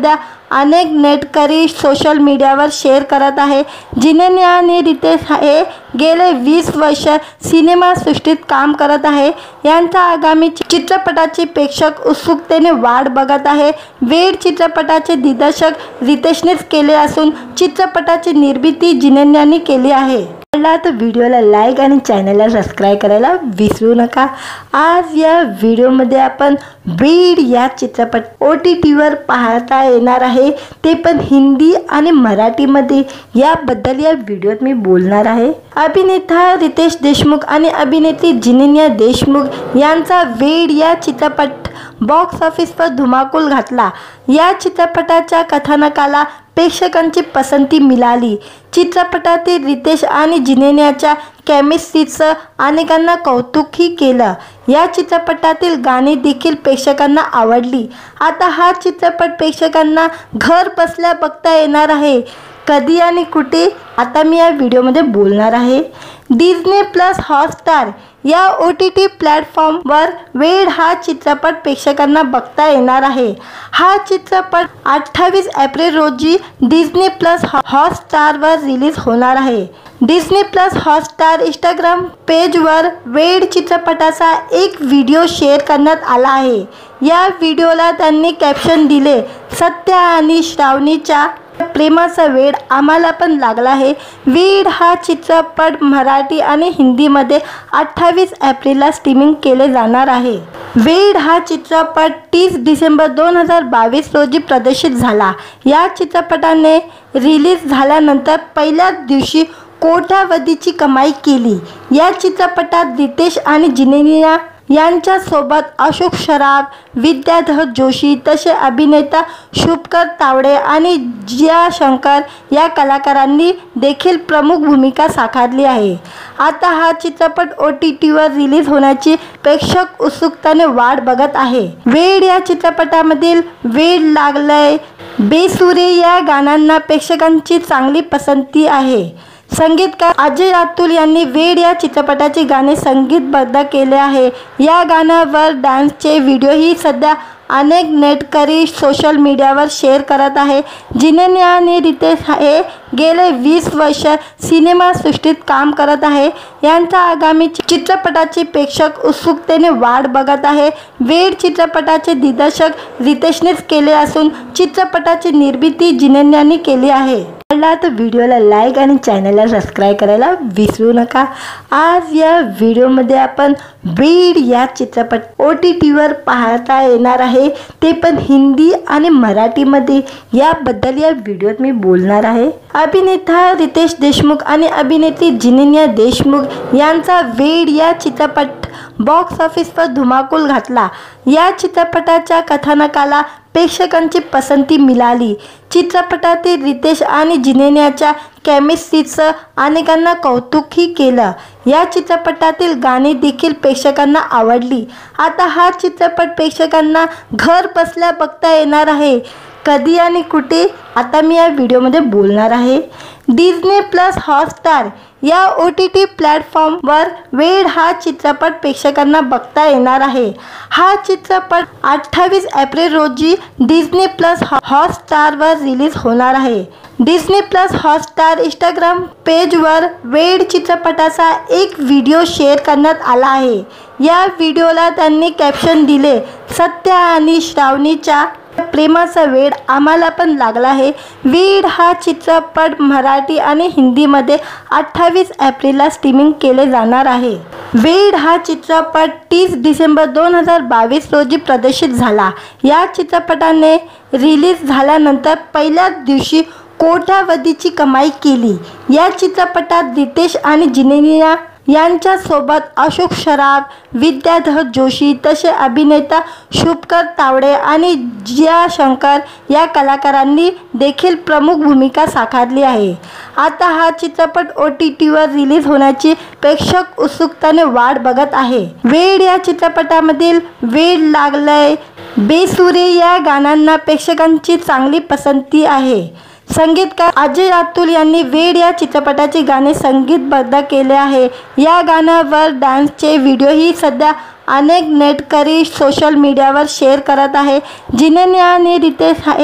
अनेक नेटकरी सोशल मीडियावर शेअर करत आहे। जिनेनिया आणि रितेश हे गेले वीस वर्ष सिनेमासृष्टीत काम करत आहे। यांचा आगामी चित्रपटाची प्रेक्षक उत्सुकतेने वाट बघत आहे। वेड चित्रपटाचे दिग्दर्शक रितेशनेच केले असून चित्रपटाची निर्मिती जिनेनियाने केली आहे। आवडला तर व्हिडिओला लाईक आणि चॅनलला सबस्क्राईब करायला विसरू नका। आज या व्हिडिओमध्ये आपण ब्रीड या चित्रपट ओ टी टीवर पाहता येणार आहे, ते पण हिंदी आणि मराठीमध्ये। याबद्दल या व्हिडिओत मी बोलणार आहे। अभिनेता रितेश देशमुख आणि अभिनेत्री जिनेनिया देशमुख यांचा वेड या चित्रपट बॉक्स ऑफिसवर धुमाकूल घातला। या चित्रपटाच्या कथानकाला प्रेक्षकांची पसंती मिळाली। चित्रपटातील रितेश आणि जिनेनियाच्या केमिस्ट्रीचं अनेकांना कौतुकही केलं। या चित्रपटातील गाणी देखील प्रेक्षकांना आवडली। आता हा चित्रपट प्रेक्षकांना घर बसल्या बघता येणार आहे। कधी आणि कुठे, आता मी या व्हिडिओमध्ये बोलणार आहे। डिझनी प्लस हॉटस्टार या ओ टी टी प्लॅटफॉर्मवर वेड हा चित्रपट प्रेक्षकांना बघता येणार आहे। हा चित्रपट अठ्ठावीस एप्रिल रोजी डिझनी प्लस हॉटस्टारवर रिलीज होणार आहे। डिझनी प्लस हॉटस्टार इंस्टाग्राम पेजवर वेड चित्रपटाचा एक व्हिडिओ शेअर करण्यात आला आहे। या व्हिडिओला त्यांनी कॅप्शन दिले, सत्य आणि श्रावणीच्या प्रेमाचा वेड आम्हाला पण लागला आहे। वेड हा चित्रपट मराठी आणि हिंदीमध्ये अठ्ठावीस एप्रिलला स्ट्रीमिंग केले जाणार आहे। वेड हा चित्रपट तीस डिसेंबर दोन हजार बावीस रोजी प्रदर्शित झाला। या चित्रपटाने रिलीज झाल्यानंतर पहिल्याच दिवशी कोट्यावधीची कमाई केली। या चित्रपटात रितेश आणि जिनेनिया यांच्यासोबत अशोक सराफ, विद्याधर जोशी तसे अभिनेता शुभकर तावडे आणि जिया शंकर या कलाकारांनी देखील प्रमुख भूमिका साकारली आहे। आता हा चित्रपट ओ टी टीवर रिलीज होण्याची प्रेक्षक उत्सुकतेने वाट बघत आहे। वेड या चित्रपटामधील वेड लागलंय बेसुरे या गाण्यांना प्रेक्षकांची चांगली पसंती आहे। संगीतकार अजय अतुल यांनी वेड या चित्रपटाचे गाणे संगीतबद्ध केले आहे। या गाण्यावर डान्सचे व्हिडिओही सध्या अनेक नेटकरी सोशल मीडियावर शेअर करत आहे। जिनेनिया आणि रितेश हे गेले वीस वर्ष सिनेमासृष्टीत काम करत आहे। यांचा आगामी चित्रपटाची प्रेक्षक उत्सुकतेने वाट बघत आहे। वेड चित्रपटाचे दिग्दर्शक रितेशनेच केले असून चित्रपटाची निर्मिती जिनेनियाने केली आहे। आवडला तर व्हिडिओला लाईक आणि चॅनलला सबस्क्राईब करायला विसरू नका। आज या व्हिडिओमध्ये आपण ब्रीड या चित्रपट ओ टी टीवर पाहता येणार आहे, ते पण हिंदी आणि मराठीमध्ये। याबद्दल या व्हिडिओत मी बोलणार आहे। अभिनेता रितेश देशमुख आणि अभिनेत्री जिनेनिया देशमुख यांचा वेड या चित्रपट बॉक्स ऑफिसवर धुमाकूल घातला। या चित्रपटाच्या कथानकाला प्रेक्षकांची पसंती मिळाली। चित्रपटातील रितेश आणि जिनेनियाच्या केमिस्ट्रीचं अनेकांना कौतुकही केलं। या चित्रपटातील गाणी देखील प्रेक्षकांना आवडली। आता हा चित्रपट प्रेक्षकांना घर बसल्या बघता येणार आहे। कधी आणि कुठे, आता मी या व्हिडिओमध्ये बोलणार आहे। डिझनी प्लस हॉटस्टार या ओ टी टी प्लॅटफॉर्मवर वेड हा चित्रपट प्रेक्षकांना बघता येणार आहे। हा चित्रपट अठ्ठावीस एप्रिल रोजी डिझनी प्लस हॉटस्टारवर रिलीज होणार आहे। डिझनी प्लस हॉटस्टार इंस्टाग्राम पेजवर वेड चित्रपटाचा एक व्हिडिओ शेअर करण्यात आला आहे। या व्हिडिओला त्यांनी कॅप्शन दिले, सत्य आणि श्रावणीच्या प्रेमाचा वेड आम्हाला पण लागला आहे। वेड हा चित्रपट मराठी आणि हिंदीमध्ये अठ्ठावीस एप्रिलला स्ट्रीमिंग केले जाणार आहे। वेड हा चित्रपट तीस डिसेंबर दोन हजार बावीस रोजी प्रदर्शित झाला। या चित्रपटाने रिलीज झाल्यानंतर पहिल्याच दिवशी कोट्यावधीची कमाई केली। या चित्रपटात रितेश आणि जिनेनिया यांच्यासोबत अशोक सराफ, विद्याधर जोशी तसे अभिनेता शुभकर तावडे आणि जिया शंकर या कलाकारांनी देखील प्रमुख भूमिका साकारली आहे। आता हा चित्रपट ओ टी टीवर रिलीज होण्याची प्रेक्षक उत्सुकतेने वाट बघत आहे। वेड या चित्रपटामधील वेड लागलंय बेसुरे या गाण्यांना प्रेक्षकांची चांगली पसंती आहे। संगीतकार अजय अतुल यांनी वेड या चित्रपटाचे गाणे संगीतबद्ध केले आहे। या गाण्यावर डान्सचे व्हिडिओही सध्या अनेक नेटकरी सोशल मीडियावर शेअर करत आहे। जिनेनिया आणि रितेश हे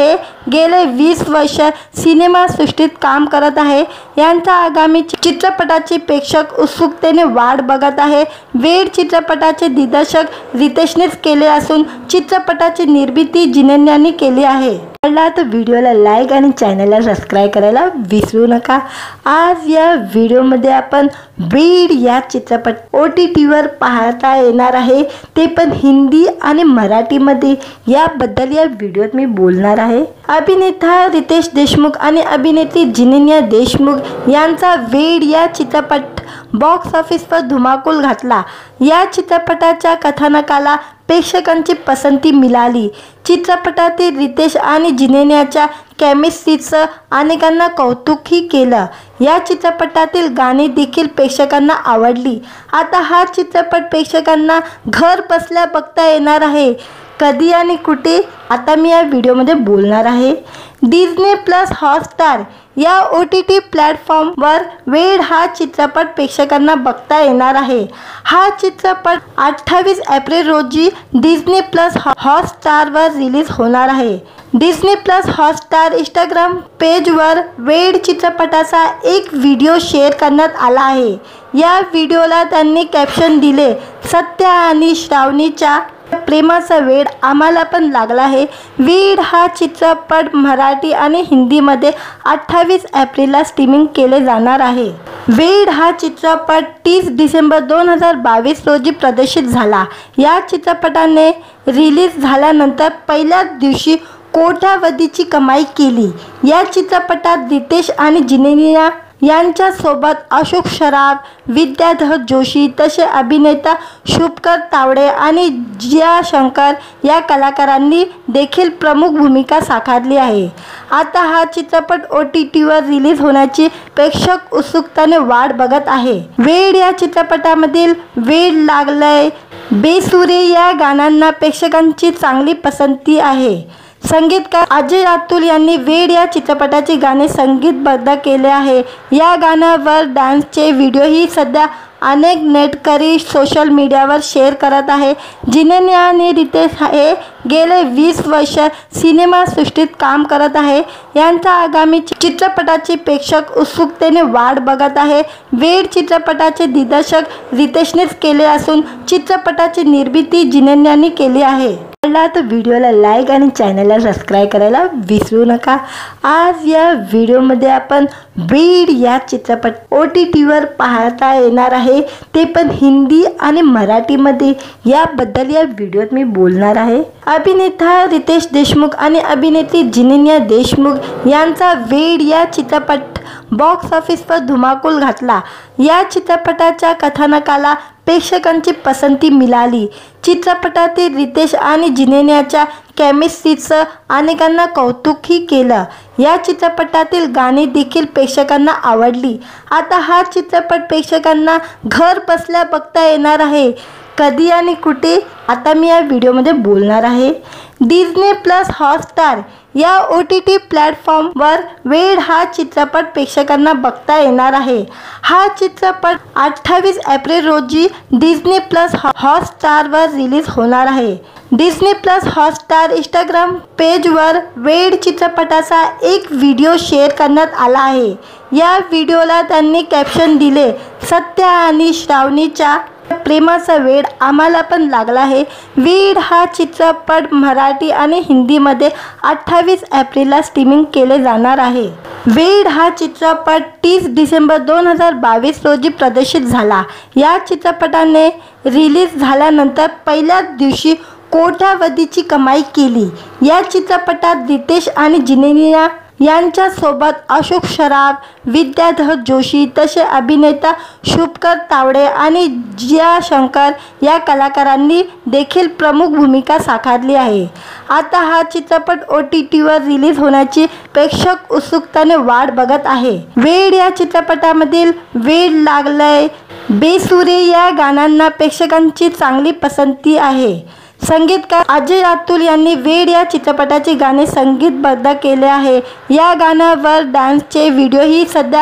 गेले वीस वर्ष सिनेमासृष्टीत काम करत आहे। यांच्या आगामी चित्रपटाची प्रेक्षक उत्सुकतेने वाट बघत आहे। वेड चित्रपटाचे दिग्दर्शक रितेशनेच केले असून चित्रपटाची निर्मिती जिनेंद्रनी केली आहे। आवडला तर व्हिडिओला लाईक आणि चॅनलला सबस्क्राईब करायला विसरू नका। आज या व्हिडिओमध्ये आपण ब्रीड या चित्रपट ओ टी टीवर पाहता येणार आहे, ते पण हिंदी आणि मराठीमध्ये। याबद्दल या व्हिडिओत मी बोलणार आहे। अभिनेता रितेश देशमुख आणि अभिनेत्री जिनेंद्र देशमुख यांचा वेड या चित्रपट बॉक्स ऑफिसवर धुमाकूल घातला। या चित्रपटाच्या कथानकाला प्रेक्षकांची पसंती मिळाली। चित्रपटातील रितेश आणि जिनेंद्रच्या केमिस्ट्रीचं अनेकांना कौतुकही केलं। या चित्रपटातील गाणी देखील प्रेक्षकांना आवडली। आता हा चित्रपट प्रेक्षकांना घर बसल्या बघता येणार आहे। कधी आणि कुठे, आता मी या व्हिडिओमध्ये बोलणार आहे। डिझनी प्लस हॉटस्टार या ओ टी टी प्लॅटफॉर्मवर वेड हा चित्रपट प्रेक्षकांना बघता येणार आहे। हा चित्रपट अठ्ठावीस एप्रिल रोजी डिझनी प्लस हॉटस्टारवर रिलीज होणार आहे। डिझनी प्लस हॉटस्टार इंस्टाग्राम पेजवर वेड चित्रपटाचा एक व्हिडिओ शेअर करण्यात आला आहे। या व्हिडिओला त्यांनी कॅप्शन दिले, सत्य आणि श्रावणीच्या प्रेमाचा वेड आम्हाला पण लागला आहे। वेड हा चित्रपट मराठी आणि हिंदीमध्ये अठ्ठावीस एप्रिलला स्ट्रीमिंग केले जाणार आहे। वेड हा चित्रपट तीस डिसेंबर दोन हजार बावीस रोजी प्रदर्शित झाला। या चित्रपटाने रिलीज झाल्यानंतर पहिल्याच दिवशी कोट्यावधीची कमाई केली। या चित्रपटात रितेश आणि जिनेंद्र यांच्यासोबत अशोक सराफ, विद्याधर जोशी तसे अभिनेता शुभकर तावडे आणि जिया शंकर या कलाकारांनी देखील प्रमुख भूमिका साकारली आहे। आता हा चित्रपट ओ टी टीवर रिलीज होण्याची प्रेक्षक उत्सुकतेने वाट बघत आहे। वेड या चित्रपटामधील वेड लागलंय बेसुरे या गाण्यांना प्रेक्षकांची चांगली पसंती आहे। संगीतकार अजय अतुल यांनी वेड या चित्रपटाचे गाणे संगीतबद्ध केले आहे। या गाण्यावर डान्सचे व्हिडिओही सध्या अनेक नेटकरी सोशल मीडियावर शेअर करत आहे। जिनेंद्र आणि रितेश हे गेले वीस वर्ष सिनेमासृष्टीत काम करत आहे। यांच्या आगामी चित्रपटाची प्रेक्षक उत्सुकतेने वाट बघत आहे। वेड चित्रपटाचे दिग्दर्शक रितेशनेच केले असून चित्रपटाची निर्मिती जिनेंद्रनी केली आहे। आवडला तर व्हिडिओला लाईक आणि चॅनलला सबस्क्राईब करायला विसरू नका। आज या व्हिडिओमध्ये आपण ब्रीड या चित्रपट ओ टी टीवर पाहता येणार आहे, ते पण हिंदी आणि मराठीमध्ये। याबद्दल या व्हिडिओत मी बोलणार आहे। अभिनेता रितेश देशमुख आणि अभिनेत्री जिनेंद्र देशमुख यांचा वेड या चित्रपट बॉक्स ऑफिसवर धुमाकूल घातला। या चित्रपटाच्या कथानकाला प्रेक्षकांची पसंती मिळाली। चित्रपटातील रितेश आणि जिनेंद्रच्या केमिस्ट्रीचं अनेकांना कौतुकही केलं। या चित्रपटातील गाणी देखील प्रेक्षकांना आवडली। आता हा चित्रपट प्रेक्षकांना घर बसल्या बघता येणार आहे। कधी आणि कुठे, आता मी या व्हिडिओमध्ये बोलणार आहे। डिझनी प्लस हॉटस्टार या ओ टी टी प्लॅटफॉर्मवर वेड हा चित्रपट प्रेक्षकांना बघता येणार आहे। हा चित्रपट अठ्ठावीस एप्रिल रोजी डिझनी प्लस हॉटस्टारवर रिलीज होणार आहे। डिझनी प्लस हॉटस्टार इंस्टाग्राम पेजवर वेड चित्रपटाचा एक व्हिडिओ शेअर करण्यात आला आहे। या व्हिडिओला त्यांनी कॅप्शन दिले, सत्य आणि श्रावणीच्या प्रेमाचा वेड आम्हाला पण लागला आहे। वेड हा चित्रपट मराठी आणि हिंदीमध्ये अठ्ठावीस एप्रिलला स्ट्रीमिंग केले जाणार आहे। वेड हा चित्रपट तीस डिसेंबर दोन हजार बावीस रोजी प्रदर्शित झाला। या चित्रपटाने रिलीज झाल्यानंतर पहिल्याच दिवशी कोट्यावधीची कमाई केली। या चित्रपटात रितेश आणि जिनेंद्र यांच्यासोबत अशोक सराफ, विद्याधर जोशी तसे अभिनेता शुभकर तावडे आणि जिया शंकर या कलाकारांनी देखील प्रमुख भूमिका साकारली आहे। आता हा चित्रपट ओ टी टीवर रिलीज होण्याची प्रेक्षक उत्सुकतेने वाट बघत आहे। वेड या चित्रपटामधील वेड लागलंय बेसुरे या गाण्यांना प्रेक्षकांची चांगली पसंती आहे। संगीतकार अजय अतुल यांनी वेड या चित्रपटाचे गाणे संगीतबद्ध केले आहे। या गाण्यावर डान्सचे व्हिडिओही सध्या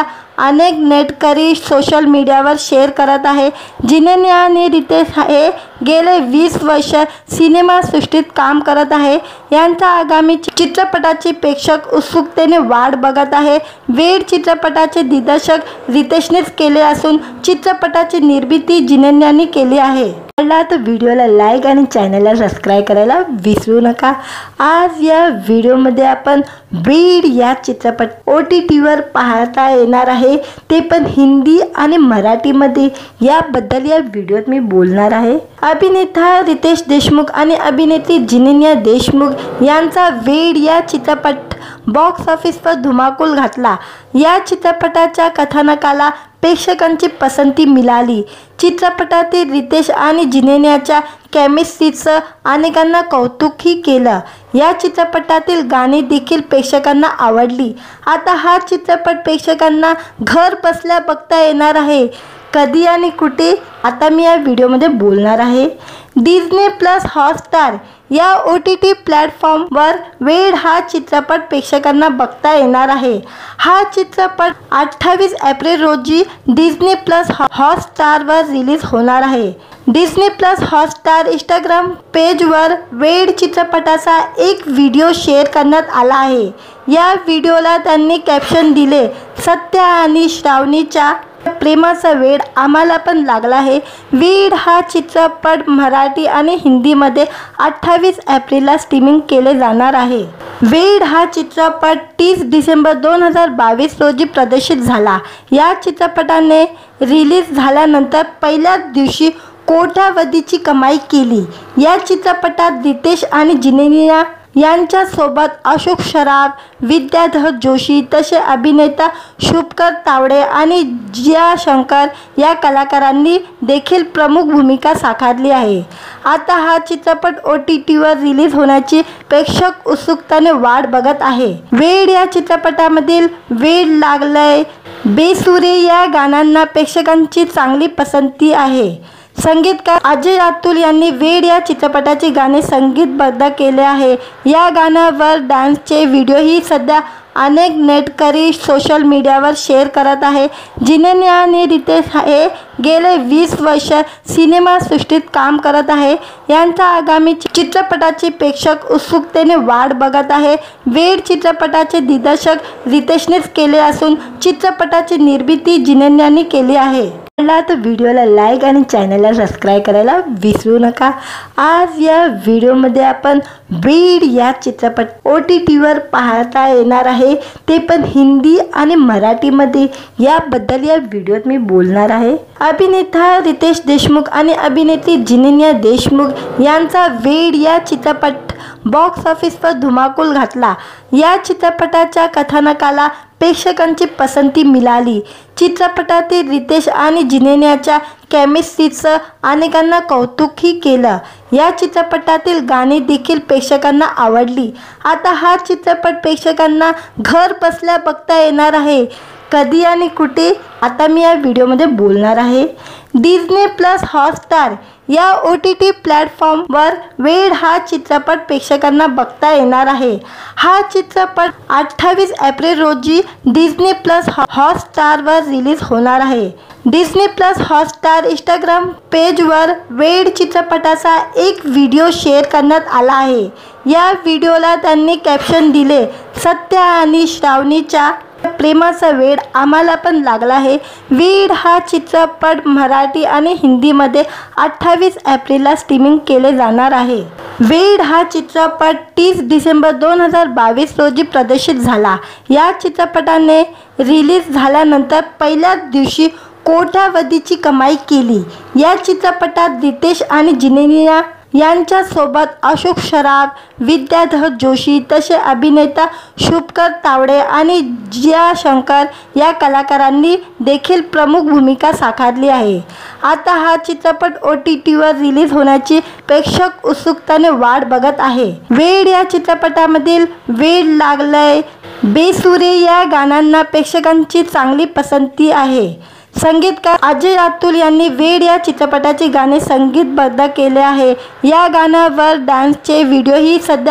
अनेक नेटकरी सोशल मीडियावर शेअर करत आहे। जिनेनिया आणि रितेश हे गेले वीस वर्ष सिनेमासृष्टीत काम करत आहे। यांचा आगामी चित्रपटाची प्रेक्षक उत्सुकतेने वाट बघत आहे। वेड चित्रपटाचे दिग्दर्शक रितेशनेच केले असून चित्रपटाची निर्मिती जिनेनियाने केली आहे। आवडला तर व्हिडिओला लाईक आणि चॅनलला सबस्क्राईब करायला विसरू नका। आज या व्हिडिओमध्ये आपण ब्रीड या चित्रपट ओ टी टीवर पाहता येणार आहे, ते पण हिंदी आणि मराठीमध्ये। याबद्दल या व्हिडिओत मी बोलणार आहे। अभिनेता रितेश देशमुख आणि अभिनेत्री जिनेनिया देशमुख यांचा वेड या चित्रपट बॉक्स ऑफिसवर धुमाकूल घातला। या चित्रपटाच्या कथानकाला प्रेक्षकांची पसंती मिळाली। चित्रपटातील रितेश आणि जिनेनियाच्या केमिस्ट्रीचं अनेकांना कौतुकही केलं। या चित्रपटातील गाणी देखील प्रेक्षकांना आवडली। आता हा चित्रपट प्रेक्षकांना घर बसल्या बघता येणार आहे। कधी आणि कुठे, आता मी या व्हिडिओमध्ये बोलणार आहे। डिझनी प्लस हॉटस्टार या ओ टी टी प्लॅटफॉर्मवर वेड हा चित्रपट प्रेक्षकांना बघता येणार आहे। हा चित्रपट अठ्ठावीस एप्रिल रोजी डिझनी प्लस हॉटस्टारवर रिलीज होणार आहे। डिझनी प्लस हॉटस्टार इंस्टाग्राम पेजवर वेड चित्रपटाचा एक व्हिडिओ शेअर करण्यात आला आहे। या व्हिडिओला त्यांनी कॅप्शन दिले, सत्य आणि श्रावणीच्या प्रेमाचा वेड आम्हाला पण लागला आहे। वेड हा चित्रपट मराठी आणि हिंदीमध्ये अठ्ठावीस एप्रिलला स्ट्रीमिंग केले जाणार आहे। वेड हा चित्रपट तीस डिसेंबर दोन हजार बावीस रोजी प्रदर्शित झाला। या चित्रपटाने रिलीज झाल्यानंतर पहिल्याच दिवशी कोट्यावधीची कमाई केली। या चित्रपटात रितेश आणि जिनेनिया यांच्यासोबत अशोक सराफ, विद्याधर जोशी तसे अभिनेता शुभकर तावडे आणि जिया शंकर या कलाकारांनी देखील प्रमुख भूमिका साकारली आहे। आता हा चित्रपट ओ टी टीवर रिलीज होण्याची प्रेक्षक उत्सुकतेने वाट बघत आहे। वेड या चित्रपटामधील वेड लागलंय बेसुरे या गाण्यांना प्रेक्षकांची चांगली पसंती आहे। संगीतकार अजय अतुल यांनी वेड या चित्रपटाचे गाणे संगीतबद्ध केले आहे। या गाण्यावर डान्सचे व्हिडिओही सध्या अनेक नेटकरी सोशल मीडियावर शेअर करत आहे। जिनेनिया आणि रितेश हे गेले वीस वर्ष सिनेमासृष्टीत काम करत आहे। यांचा आगामी चित्रपटाची प्रेक्षक उत्सुकतेने वाट बघत आहे। वेड चित्रपटाचे दिग्दर्शक रितेशनेच केले असून चित्रपटाची निर्मिती जिनेनियाने केली आहे। आवडला तर व्हिडिओला लाईक आणि चॅनलला सबस्क्राईब करायला विसरू नका। आज या व्हिडिओमध्ये आपण ब्रीड या चित्रपट ओ टी टीवर पाहता येणार आहे, ते पण हिंदी आणि मराठीमध्ये। याबद्दल या व्हिडिओत मी बोलणार आहे। अभिनेता रितेश देशमुख आणि अभिनेत्री जिनेनिया देशमुख यांचा वेड या चित्रपट बॉक्स ऑफिसवर धुमाकूल घातला। या चित्रपटाच्या कथानकाला प्रेक्षकांची पसंती मिळाली। चित्रपटातील रितेश आणि जिनेनियाच्या केमिस्ट्रीचं अनेकांना कौतुकही केलं। या चित्रपटातील गाणी देखील प्रेक्षकांना आवडली। आता हा चित्रपट प्रेक्षकांना घर बसल्या बघता येणार आहे। कधी आणि कुठे, आता मी या व्हिडिओमध्ये बोलणार आहे। डिझनी प्लस हॉटस्टार या ओ टी टी प्लॅटफॉर्मवर वेड हा चित्रपट प्रेक्षकांना बघता येणार आहे। हा चित्रपट अठ्ठावीस एप्रिल रोजी डिझनी प्लस हॉटस्टारवर रिलीज होणार आहे। डिझनी प्लस हॉटस्टार इंस्टाग्राम पेजवर वेड चित्रपटाचा एक व्हिडिओ शेअर करण्यात आला आहे। या व्हिडिओला त्यांनी कॅप्शन दिले, सत्य आणि श्रावणीच्या प्रेमाचा वेड आम्हाला पण लागला आहे। वेड हा चित्रपट मराठी आणि हिंदीमध्ये अठ्ठावीस एप्रिलला स्ट्रीमिंग केले जाणार आहे। वेड हा चित्रपट तीस डिसेंबर दोन हजार बावीस रोजी प्रदर्शित झाला। या चित्रपटाने रिलीज झाल्यानंतर पहिल्याच दिवशी कोट्यावधीची कमाई केली। या चित्रपटात रितेश आणि जिनेनिया यांच्यासोबत अशोक सराफ, विद्याधर जोशी तसे अभिनेता शुभकर तावडे आणि जिया शंकर या कलाकारांनी देखील प्रमुख भूमिका साकारली आहे। आता हा चित्रपट ओ टी टीवर रिलीज होण्याची प्रेक्षक उत्सुकतेने वाट बघत आहे। वेड या चित्रपटामधील वेड लागलंय बेसुरे या गाण्यांना प्रेक्षकांची चांगली पसंती आहे। संगीतकार अजय अतुल यांनी वेड या चित्रपटाचे गाणे संगीतबद्ध केले आहे। या गाण्यावर डान्सचे व्हिडिओही सध्या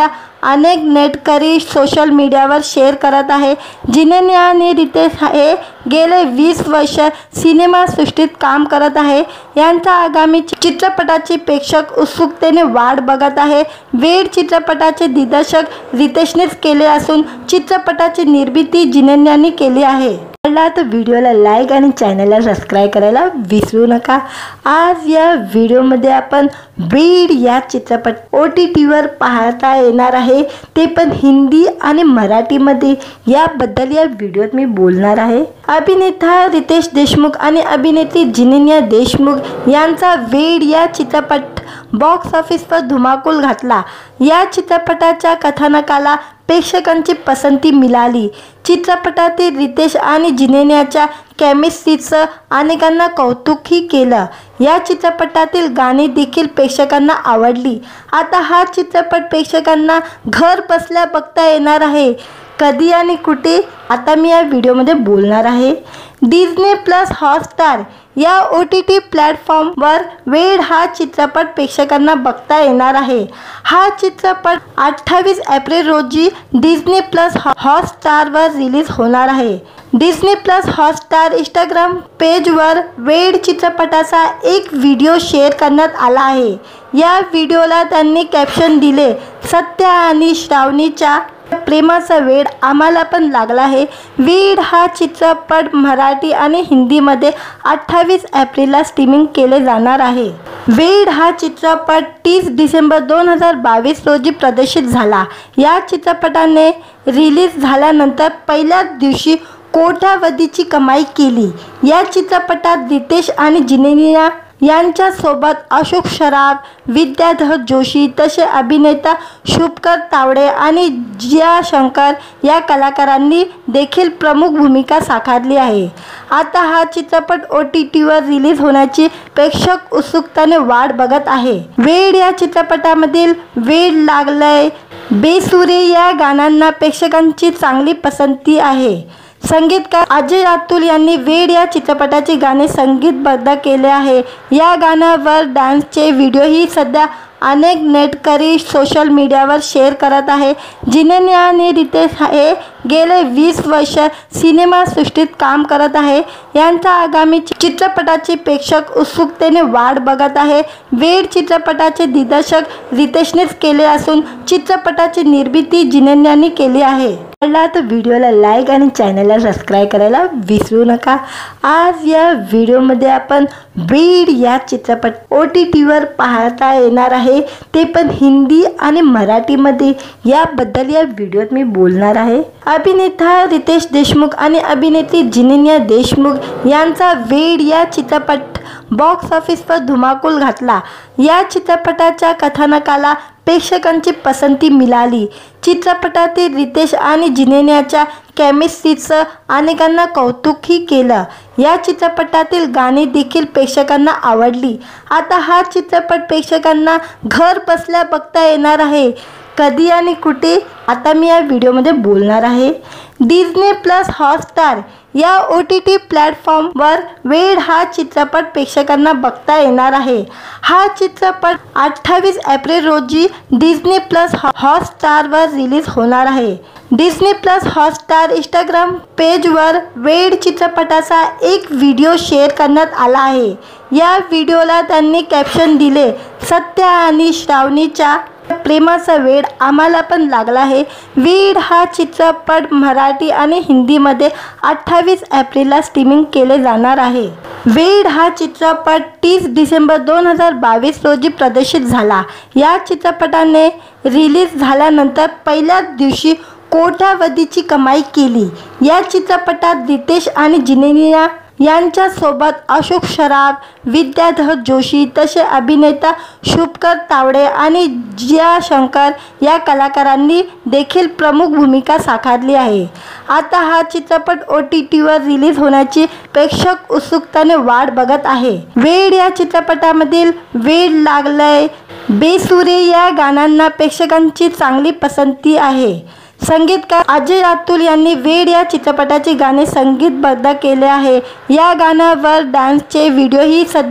अनेक नेटकरी सोशल मीडियावर शेअर करत आहे। जिनेनिया आणि रितेश हे गेले वीस वर्ष सिनेमासृष्टीत काम करत आहे। यांच्या आगामी चित्रपटाची प्रेक्षक उत्सुकतेने वाट बघत आहे। वेड चित्रपटाचे दिग्दर्शन रितेशनेच केले असून चित्रपटाची निर्मिती जिनेनियाने केली आहे। आवडला तर व्हिडिओला लाईक आणि चॅनलला सबस्क्राईब करायला विसरू नका। आज या व्हिडिओमध्ये आपण ब्रीड या चित्रपट ओ टी टीवर पाहता येणार आहे, ते पण हिंदी आणि मराठीमध्ये। याबद्दल या व्हिडिओत मी बोलणार आहे। अभिनेता रितेश देशमुख आणि अभिनेत्री जिनेनिया देशमुख यांचा वेड या चित्रपट बॉक्स ऑफिसवर धुमाकूल घातला। या चित्रपटाच्या कथानकाला प्रेक्षकांची पसंती मिळाली। चित्रपटातील रितेश आणि जिनेनियाच्या केमिस्ट्रीचं अनेकांना कौतुकही केलं। या चित्रपटातील गाणी देखील प्रेक्षकांना आवडली। आता हा चित्रपट प्रेक्षकांना घर बसल्या बघता येणार आहे। कधी आणि कुठे, आता मी या व्हिडिओमध्ये बोलणार आहे। डिझनी प्लस हॉटस्टार या ओ टी टी प्लॅटफॉर्मवर वेड हा चित्रपट प्रेक्षकांना बघता येणार आहे। हा चित्रपट अठ्ठावीस एप्रिल रोजी डिझनी प्लस हॉटस्टारवर रिलीज होणार आहे। डिझनी प्लस हॉटस्टार इंस्टाग्राम पेजवर वेड चित्रपटाचा एक व्हिडिओ शेअर करण्यात आला आहे। या व्हिडिओला त्यांनी कॅप्शन दिले, सत्य आणि श्रावणीच्या प्रेमाचा वेड आम्हाला पण लागला आहे। वेड हा चित्रपट मराठी आणि हिंदीमध्ये अठ्ठावीस एप्रिलला स्ट्रीमिंग केले जाणार आहे। वेड हा चित्रपट तीस डिसेंबर दोन हजार बावीस रोजी प्रदर्शित झाला। या चित्रपटाने रिलीज झाल्यानंतर पहिल्याच दिवशी कोट्यावधीची कमाई केली। या चित्रपटात रितेश आणि जिनेनिया यांच्यासोबत अशोक सराफ, विद्याधर जोशी तसे अभिनेता शुभकर तावडे आणि जिया शंकर या कलाकारांनी देखील प्रमुख भूमिका साकारली आहे। आता हा चित्रपट ओ टी टीवर रिलीज होण्याची प्रेक्षक उत्सुकतेने वाट बघत आहे। वेड या चित्रपटामधील वेड लागलंय बेसुरे या गाण्यांना प्रेक्षकांची चांगली पसंती आहे। संगीतकार अजय अतुल यांनी वेड या चित्रपटाचे गाणे संगीतबद्ध केले आहे। या गाण्यावर डान्सचे व्हिडिओही सध्या अनेक नेटकरी सोशल मीडियावर शेअर करत आहे। जिनेनिया आणि रितेश हे गेले वीस वर्ष सिनेमासृष्टीत काम करत आहे। यांच्या आगामी चित्रपटाची प्रेक्षक उत्सुकतेने वाट बघत आहे। वेड चित्रपटाचे दिग्दर्शन रितेशनेच केले असून चित्रपटाची निर्मिती जिनेनियाने केली आहे। आवडला तर व्हिडिओला लाईक आणि चॅनलला सबस्क्राईब करायला विसरू नका। आज या व्हिडिओमध्ये आपण ब्रीड या चित्रपट ओ टी टीवर पाहता येणार आहे, ते पण हिंदी आणि मराठीमध्ये। याबद्दल या व्हिडिओत मी बोलणार आहे। अभिनेता रितेश देशमुख आणि अभिनेत्री जिनेनिया देशमुख यांचा वेड या चित्रपट बॉक्स ऑफिसवर धुमाकूल घातला। या चित्रपटाच्या कथानकाला प्रेक्षकांची पसंती मिळाली। चित्रपटातील रितेश आणि जिनेनियाच्या केमिस्ट्रीचं अनेकांना कौतुकही केलं। या चित्रपटातील गाणी देखील प्रेक्षकांना आवडली। आता हा चित्रपट प्रेक्षकांना घर बसल्या बघता येणार आहे। कधी आणि कुठे, आता मी या व्हिडिओमध्ये बोलणार आहे। डिझनी प्लस हॉटस्टार या ओ टी टी प्लॅटफॉर्मवर वेड हा चित्रपट प्रेक्षकांना बघता येणार आहे। हा चित्रपट अठ्ठावीस एप्रिल रोजी डिझनी प्लस हॉटस्टारवर रिलीज होणार आहे। डिझनी प्लस हॉटस्टार इंस्टाग्राम पेजवर वेड चित्रपटाचा एक व्हिडिओ शेअर करण्यात आला आहे। या व्हिडिओला त्यांनी कॅप्शन दिले, सत्य आणि श्रावणीच्या प्रेमाचा वेड आम्हाला पण लागला आहे। वेड हा चित्रपट मराठी आणि हिंदीमध्ये अठ्ठावीस एप्रिलला स्ट्रीमिंग केले जाणार आहे। वेड हा चित्रपट तीस डिसेंबर दोन हजार बावीस रोजी प्रदर्शित झाला। या चित्रपटाने रिलीज झाल्यानंतर पहिल्याच दिवशी कोट्यावधीची कमाई केली। या चित्रपटात रितेश आणि जिनेनिया यांच्यासोबत अशोक सराफ, विद्याधर जोशी तसे अभिनेता शुभकर तावडे आणि जिया शंकर या कलाकारांनी देखील प्रमुख भूमिका साकारली आहे। आता हा चित्रपट ओ टी टीवर रिलीज होण्याची प्रेक्षक उत्सुकतेने वाट बघत आहे। वेड या चित्रपटामधील वेड लागलंय बेसुरे या गाण्यांना प्रेक्षकांची चांगली पसंती आहे। संगीतकार अजय अतुल यांनी वेड या चित्रपटाचे गाणे संगीतबद्ध केले आहे। या गाण्यावर डान्सचे व्हिडिओही सध्या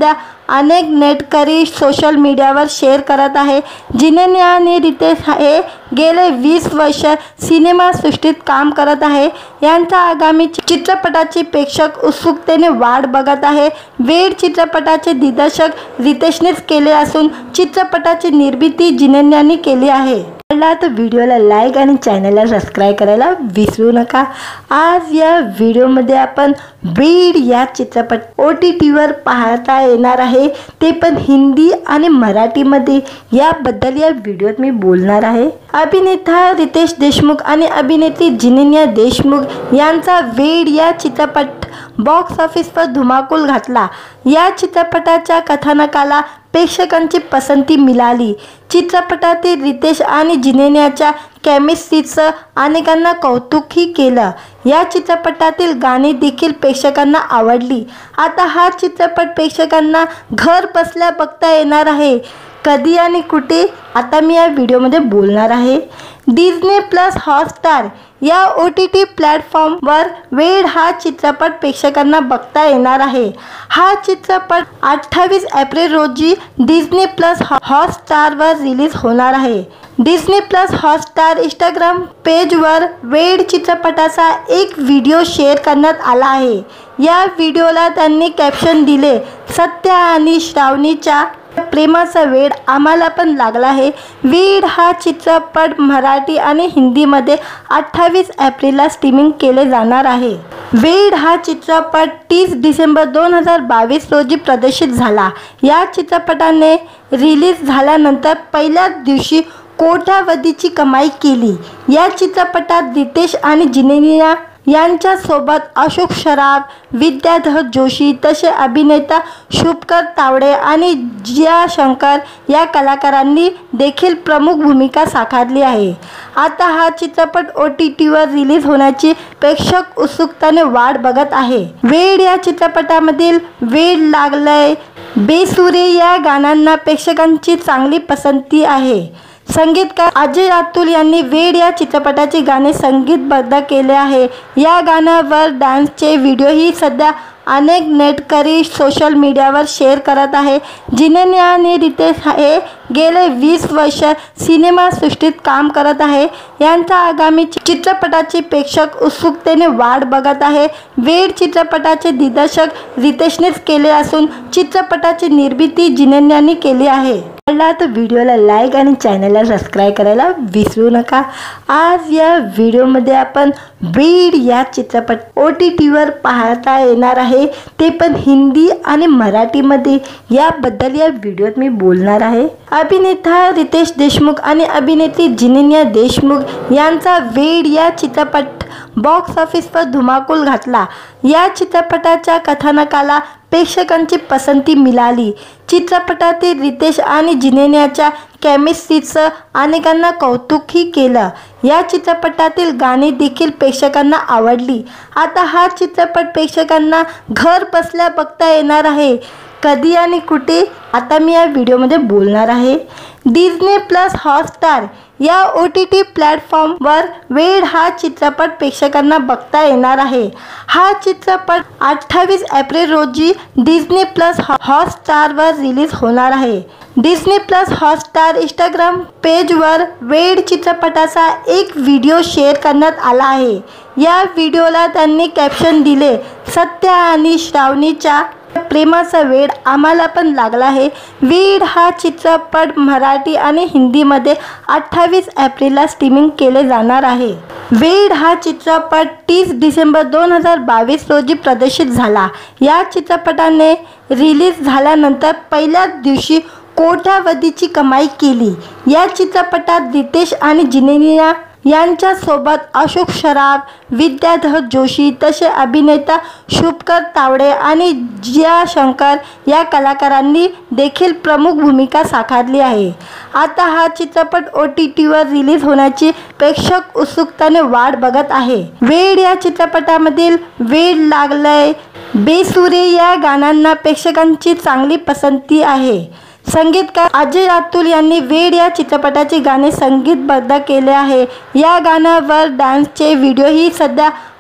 अनेक नेटकरी सोशल मीडियावर शेअर करत आहे। जिनेनिया आणि रितेश हे गेले वीस वर्ष सिनेमासृष्टीत काम करत आहे। यांच्या आगामी चित्रपटाची प्रेक्षक उत्सुकतेने वाट बघत आहे। वेड चित्रपटाचे दिग्दर्शक रितेशनेच केले असून चित्रपटाची निर्मिती जिनेनियाने केली आहे। तर व्हिडिओला लाईक आणि चॅनलला सबस्क्राईब करायला विसरू नका। आज या व्हिडिओमध्ये आपण ब्रीड या चित्रपट ओ टी टीवर पाहता येणार आहे, ते पण हिंदी आणि मराठीमध्ये। याबद्दल या व्हिडिओत मी बोलणार आहे। अभिनेता रितेश देशमुख आणि अभिनेत्री जिनेनिया देशमुख यांचा वेड या चित्रपट बॉक्स ऑफिसवर धुमाकूल घातला। या चित्रपटाच्या कथानकाला प्रेक्षकांची पसंती मिळाली। चित्रपटातील रितेश आणि जिनेनियाच्या केमिस्ट्रीचं अनेकांना कौतुकही केलं। या चित्रपटातील गाणी देखील प्रेक्षकांना आवडली। आता हा चित्रपट प्रेक्षकांना घर बसल्या बघता येणार आहे। कधी आणि कुठे, आता मी या व्हिडिओमध्ये बोलणार आहे। डिझनी प्लस हॉटस्टार या ओ टी टी प्लॅटफॉर्मवर वेड हा चित्रपट प्रेक्षकांना बघता येणार आहे। हा चित्रपट अठ्ठावीस एप्रिल रोजी डिझनी प्लस हॉटस्टारवर रिलीज होणार आहे। डिझनी प्लस हॉटस्टार इंस्टाग्राम पेजवर वेड चित्रपटाचा एक व्हिडिओ शेअर करण्यात आला आहे। या व्हिडिओला त्यांनी कॅप्शन दिले, सत्या आणि श्रावणीच्या प्रेमाचा वेड आम्हाला पण लागला आहे। वेड हा चित्रपट मराठी आणि हिंदीमध्ये अठ्ठावीस एप्रिलला स्ट्रीमिंग केले जाणार आहे। वेड हा चित्रपट तीस डिसेंबर दोन हजार बावीस रोजी प्रदर्शित झाला। या चित्रपटाने रिलीज झाल्यानंतर पहिल्याच दिवशी कोट्यावधीची कमाई केली। या चित्रपटात रितेश आणि जिनेनिया यांच्यासोबत अशोक सराफ, विद्याधर जोशी तसे अभिनेता शुभकर तावडे आणि जिया शंकर या कलाकारांनी देखील प्रमुख भूमिका साकारली आहे। आता हा चित्रपट ओ टी टीवर रिलीज होण्याची प्रेक्षक उत्सुकतेने वाट बघत आहे। वेड या चित्रपटामधील वेड लागलंय, बेसुरे या गाण्यांना प्रेक्षकांची चांगली पसंती आहे। संगीतकार अजय अतुल यांनी वेड या चित्रपटाचे गाणे संगीतबद्ध केले आहे। या गाण्यावर डान्सचे व्हिडिओही सध्या अनेक नेटकरी सोशल मीडियावर शेअर करत आहे। जिनेनिया आणि रितेश हे गेले वीस वर्ष सिनेमासृष्टीत काम करत आहे। यांच्या आगामी चित्रपटाची प्रेक्षक उत्सुकतेने वाट बघत आहे। वेड चित्रपटाचे दिग्दर्शक रितेशनेच केले असून चित्रपटाची निर्मिती जिनेनियाने केली आहे। तर व्हिडिओला लाईक आणि चॅनलला सबस्क्राईब करायला विसरू नका। आज या व्हिडिओमध्ये आपण ब्रीड या चित्रपट ओ टी टीवर पाहता येणार आहे, ते पण हिंदी आणि मराठीमध्ये। याबद्दल या व्हिडिओत मी बोलणार आहे। अभिनेता रितेश देशमुख आणि अभिनेत्री जिनेनिया देशमुख यांचा वेड या चित्रपट बॉक्स ऑफिसवर धुमाकूल घातला। या चित्रपटाच्या कथानकाला प्रेक्षकांची पसंती मिळाली। चित्रपटातील रितेश आणि जिनेनियाच्या केमिस्ट्रीचं अनेकांना कौतुकही केलं। या चित्रपटातील गाणी देखील प्रेक्षकांना आवडली। आता हा चित्रपट प्रेक्षकांना घर बसल्या बघता येणार आहे। कधी आणि कुठे, आता मी या व्हिडिओमध्ये बोलणार आहे। डिझनी प्लस हॉटस्टार या ओ टी टी प्लॅटफॉर्मवर वेड हा चित्रपट प्रेक्षकांना बघता येणार आहे। हा चित्रपट अठ्ठावीस एप्रिल रोजी डिझनी प्लस हॉटस्टारवर रिलीज होणार आहे। डिझनी प्लस हॉटस्टार इंस्टाग्राम पेजवर वेड चित्रपटाचा एक व्हिडिओ शेअर करण्यात आला आहे। या व्हिडिओला त्यांनी कॅप्शन दिले, सत्या आणि श्रावणीच्या प्रेमाचा वेड आम्हाला पण लागला आहे। वेड हा चित्रपट मराठी आणि हिंदीमध्ये अठ्ठावीस एप्रिलला स्ट्रीमिंग केले जाणार आहे। वेड हा चित्रपट तीस डिसेंबर दोन हजार बावीस रोजी प्रदर्शित झाला। या चित्रपटाने रिलीज झाल्यानंतर पहिल्याच दिवशी कोट्यावधीची कमाई केली। या चित्रपटात रितेश आणि जिनेनिया यांच्यासोबत अशोक सराफ, विद्याधर जोशी तसे अभिनेता शुभकर तावडे आणि जिया शंकर या कलाकारांनी देखील प्रमुख भूमिका साकारली आहे। आता हा चित्रपट ओ टी टीवर रिलीज होण्याची प्रेक्षक उत्सुकतेने वाट बघत आहे। वेड या चित्रपटामधील वेड लागलंय, बेसुरे या गाण्यांना प्रेक्षकांची चांगली पसंती आहे। संगीतकार अजय अतुल यांनी वेड या चित्रपटाचे गाणे संगीतबद्ध केले आहे। या गाण्यावर डान्सचे व्हिडिओही सध्या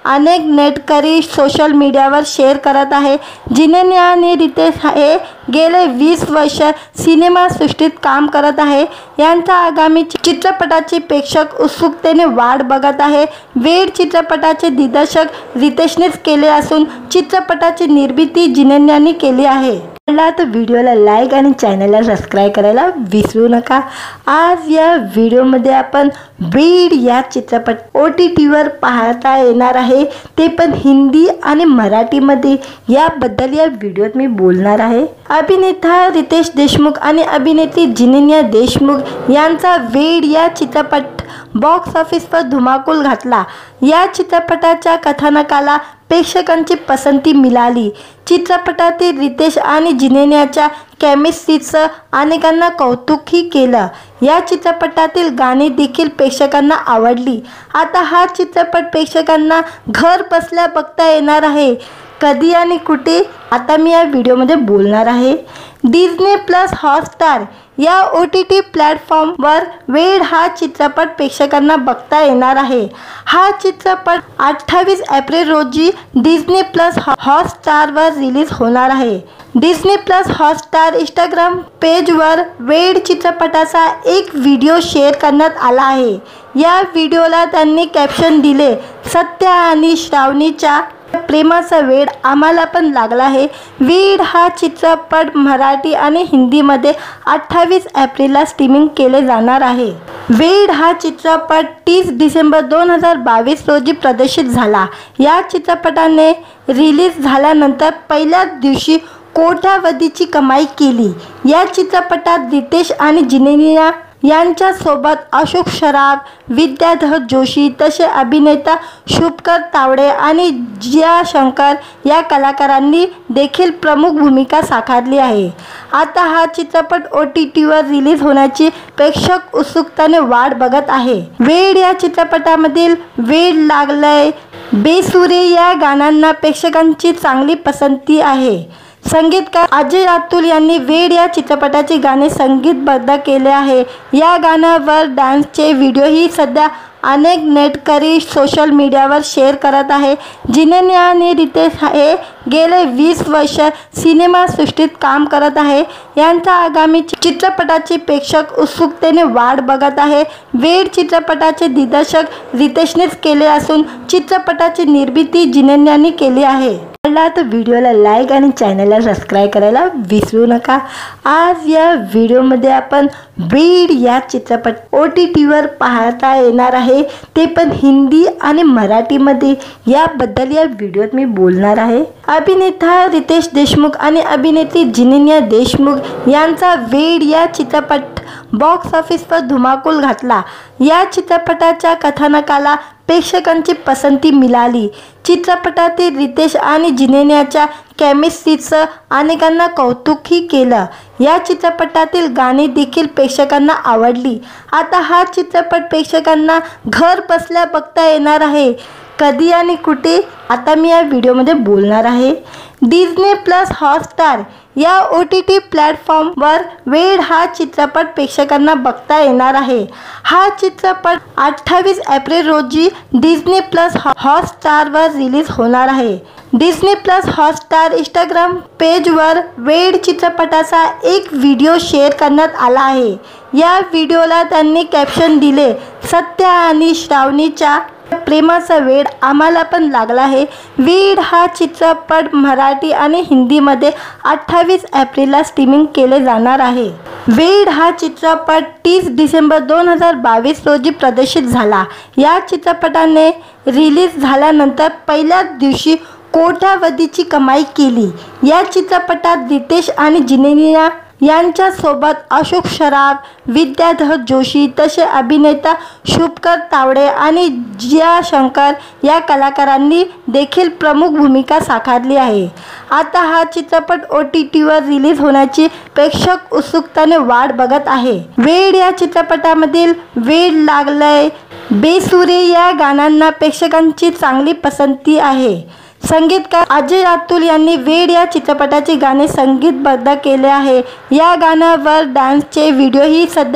अनेक नेटकरी सोशल मीडियावर शेअर करत आहे। जिनेनिया आणि रितेश हे गेले वीस वर्ष सिनेमासृष्टीत काम करत आहे। यांचा आगामी चित्रपटाची प्रेक्षक उत्सुकतेने वाट बघत आहे। वेड चित्रपटाचे दिग्दर्शक रितेशनेच केले असून चित्रपटाची निर्मिती जिनेनियाने केली आहे। तर व्हिडिओला लाईक आणि चॅनलला सबस्क्राईब करायला विसरू नका। आज या व्हिडिओमध्ये आपण ब्रीड या चित्रपट ओ टी टीवर पाहता येणार आहे, ते पण हिंदी आणि मराठीमध्ये। याबद्दल या व्हिडिओत मी बोलणार आहे। अभिनेता रितेश देशमुख आणि अभिनेत्री जिनेनिया देशमुख यांचा वेड या चित्रपट बॉक्स ऑफिसवर धुमाकूल घातला। या चित्रपटाच्या कथानकाला प्रेक्षकांची पसंती मिळाली। चित्रपटातील रितेश आणि जिनेनियाच्या केमिस्ट्रीचं अनेकांना कौतुकही केलं। या चित्रपटातील गाणी देखील प्रेक्षकांना आवडली। आता हा चित्रपट प्रेक्षकांना घर बसल्या बघता येणार आहे। कधी आणि कुठे, आता मी या व्हिडिओमध्ये बोलणार आहे। डिझनी प्लस हॉटस्टार या ओ टी टी प्लॅटफॉर्मवर वेड हा चित्रपट प्रेक्षकांना बघता येणार आहे। हा चित्रपट अठ्ठावीस एप्रिल रोजी डिझनी प्लस हॉटस्टारवर रिलीज होणार आहे। डिझनी प्लस हॉटस्टार इंस्टाग्राम पेजवर वेड चित्रपटाचा एक व्हिडिओ शेअर करण्यात आला आहे। या व्हिडिओला त्यांनी कॅप्शन दिले, सत्य आणि श्रावणीच्या प्रेमाचा वेड आम्हाला पण लागला आहे। वेड हा चित्रपट मराठी आणि हिंदीमध्ये अठ्ठावीस एप्रिलला स्ट्रीमिंग केले जाणार आहे। वेड हा चित्रपट तीस डिसेंबर दोन हजार बावीस रोजी प्रदर्शित झाला। या चित्रपटाने रिलीज झाल्यानंतर पहिल्याच दिवशी कोट्यावधीची कमाई केली। या चित्रपटात रितेश आणि जिनेनिया यांच्यासोबत अशोक सराफ, विद्याधर जोशी तसे अभिनेता शुभकर तावडे आणि जिया शंकर या कलाकारांनी देखील प्रमुख भूमिका साकारली आहे। आता हा चित्रपट ओ टी टीवर रिलीज होण्याची प्रेक्षक उत्सुकतेने वाट बघत आहे। वेड या चित्रपटामधील वेड लागलंय बेसुरे या गाण्यांना प्रेक्षकांची चांगली पसंती आहे। संगीतकार अजय अतुल यांनी वेड या चित्रपटाचे गाणे संगीतबद्ध केले आहे। या गाण्यावर डान्सचे व्हिडिओही सध्या अनेक नेटकरी सोशल मीडियावर शेअर करत आहे। जिनेनिया आणि रितेश हे गेले वीस वर्ष सिनेमासृष्टीत काम करत आहे। यांचा आगामी चित्रपटाची प्रेक्षक उत्सुकतेने वाट बघत आहे। वेड चित्रपटाचे दिग्दर्शक रितेशनेच केले असून चित्रपटाची निर्मिती जिनेनियाने केली आहे। तर व्हिडिओला लाईक आणि चॅनलला सबस्क्राईब करायला विसरू नका। आज या व्हिडिओमध्ये आपण ब्रीड या चित्रपट ओ टी टीवर पाहता येणार आहे, ते पण हिंदी आणि मराठीमध्ये। याबद्दल या व्हिडिओत मी बोलणार आहे। अभिनेता रितेश देशमुख आणि अभिनेत्री जिनेनिया देशमुख यांचा वेड या चित्रपट बॉक्स ऑफिसवर धुमाकूल घातला। या चित्रपटाच्या कथानकाला प्रेक्षकांची पसंती मिळाली। चित्रपटातील रितेश आणि जिनेनियाच्या केमिस्ट्रीचं अनेकांना कौतुकही केलं। या चित्रपटातील गाणी देखील प्रेक्षकांना आवडली। आता हा चित्रपट प्रेक्षकांना घर बसल्या बघता येणार आहे। कधी आणि कुठे, आता मी या व्हिडिओमध्ये बोलणार आहे। डिझनी प्लस हॉटस्टार या ओ टी टी प्लॅटफॉर्मवर वेड हा चित्रपट प्रेक्षकांना बघता येणार आहे। हा चित्रपट अठ्ठावीस एप्रिल रोजी डिझनी प्लस हॉटस्टारवर रिलीज होणार आहे। डिझनी प्लस हॉटस्टार इंस्टाग्राम पेजवर वेड चित्रपटाचा एक व्हिडिओ शेअर करण्यात आला आहे। या व्हिडिओला त्यांनी कॅप्शन दिले, सत्य आणि श्रावणीच्या प्रेमाचा वेड आम्हाला पण लागला आहे। वेड हा चित्रपट मराठी आणि हिंदीमध्ये अठ्ठावीस एप्रिलला स्ट्रीमिंग केले जाणार आहे। वेड हा चित्रपट तीस डिसेंबर दोन हजार बावीस रोजी प्रदर्शित झाला। या चित्रपटाने रिलीज झाल्यानंतर पहिल्याच दिवशी कोट्यावधीची कमाई केली। या चित्रपटात रितेश आणि जिनेनिया यांच्यासोबत अशोक सराफ, विद्याधर जोशी तसे अभिनेता शुभकर तावडे आणि जिया शंकर या कलाकारांनी देखील प्रमुख भूमिका साकारली आहे। आता हा चित्रपट ओ टी टीवर रिलीज होण्याची प्रेक्षक उत्सुकतेने वाट बघत आहे। वेड या चित्रपटामधील वेड लागलंय बेसुरे या गाण्यांना प्रेक्षकांची चांगली पसंती आहे। संगीतकार अजय अतुल यांनी वेड या चित्रपटाचे गाणे संगीतबद्ध केले आहे। या गाण्यावर डान्सचे व्हिडिओही सध्या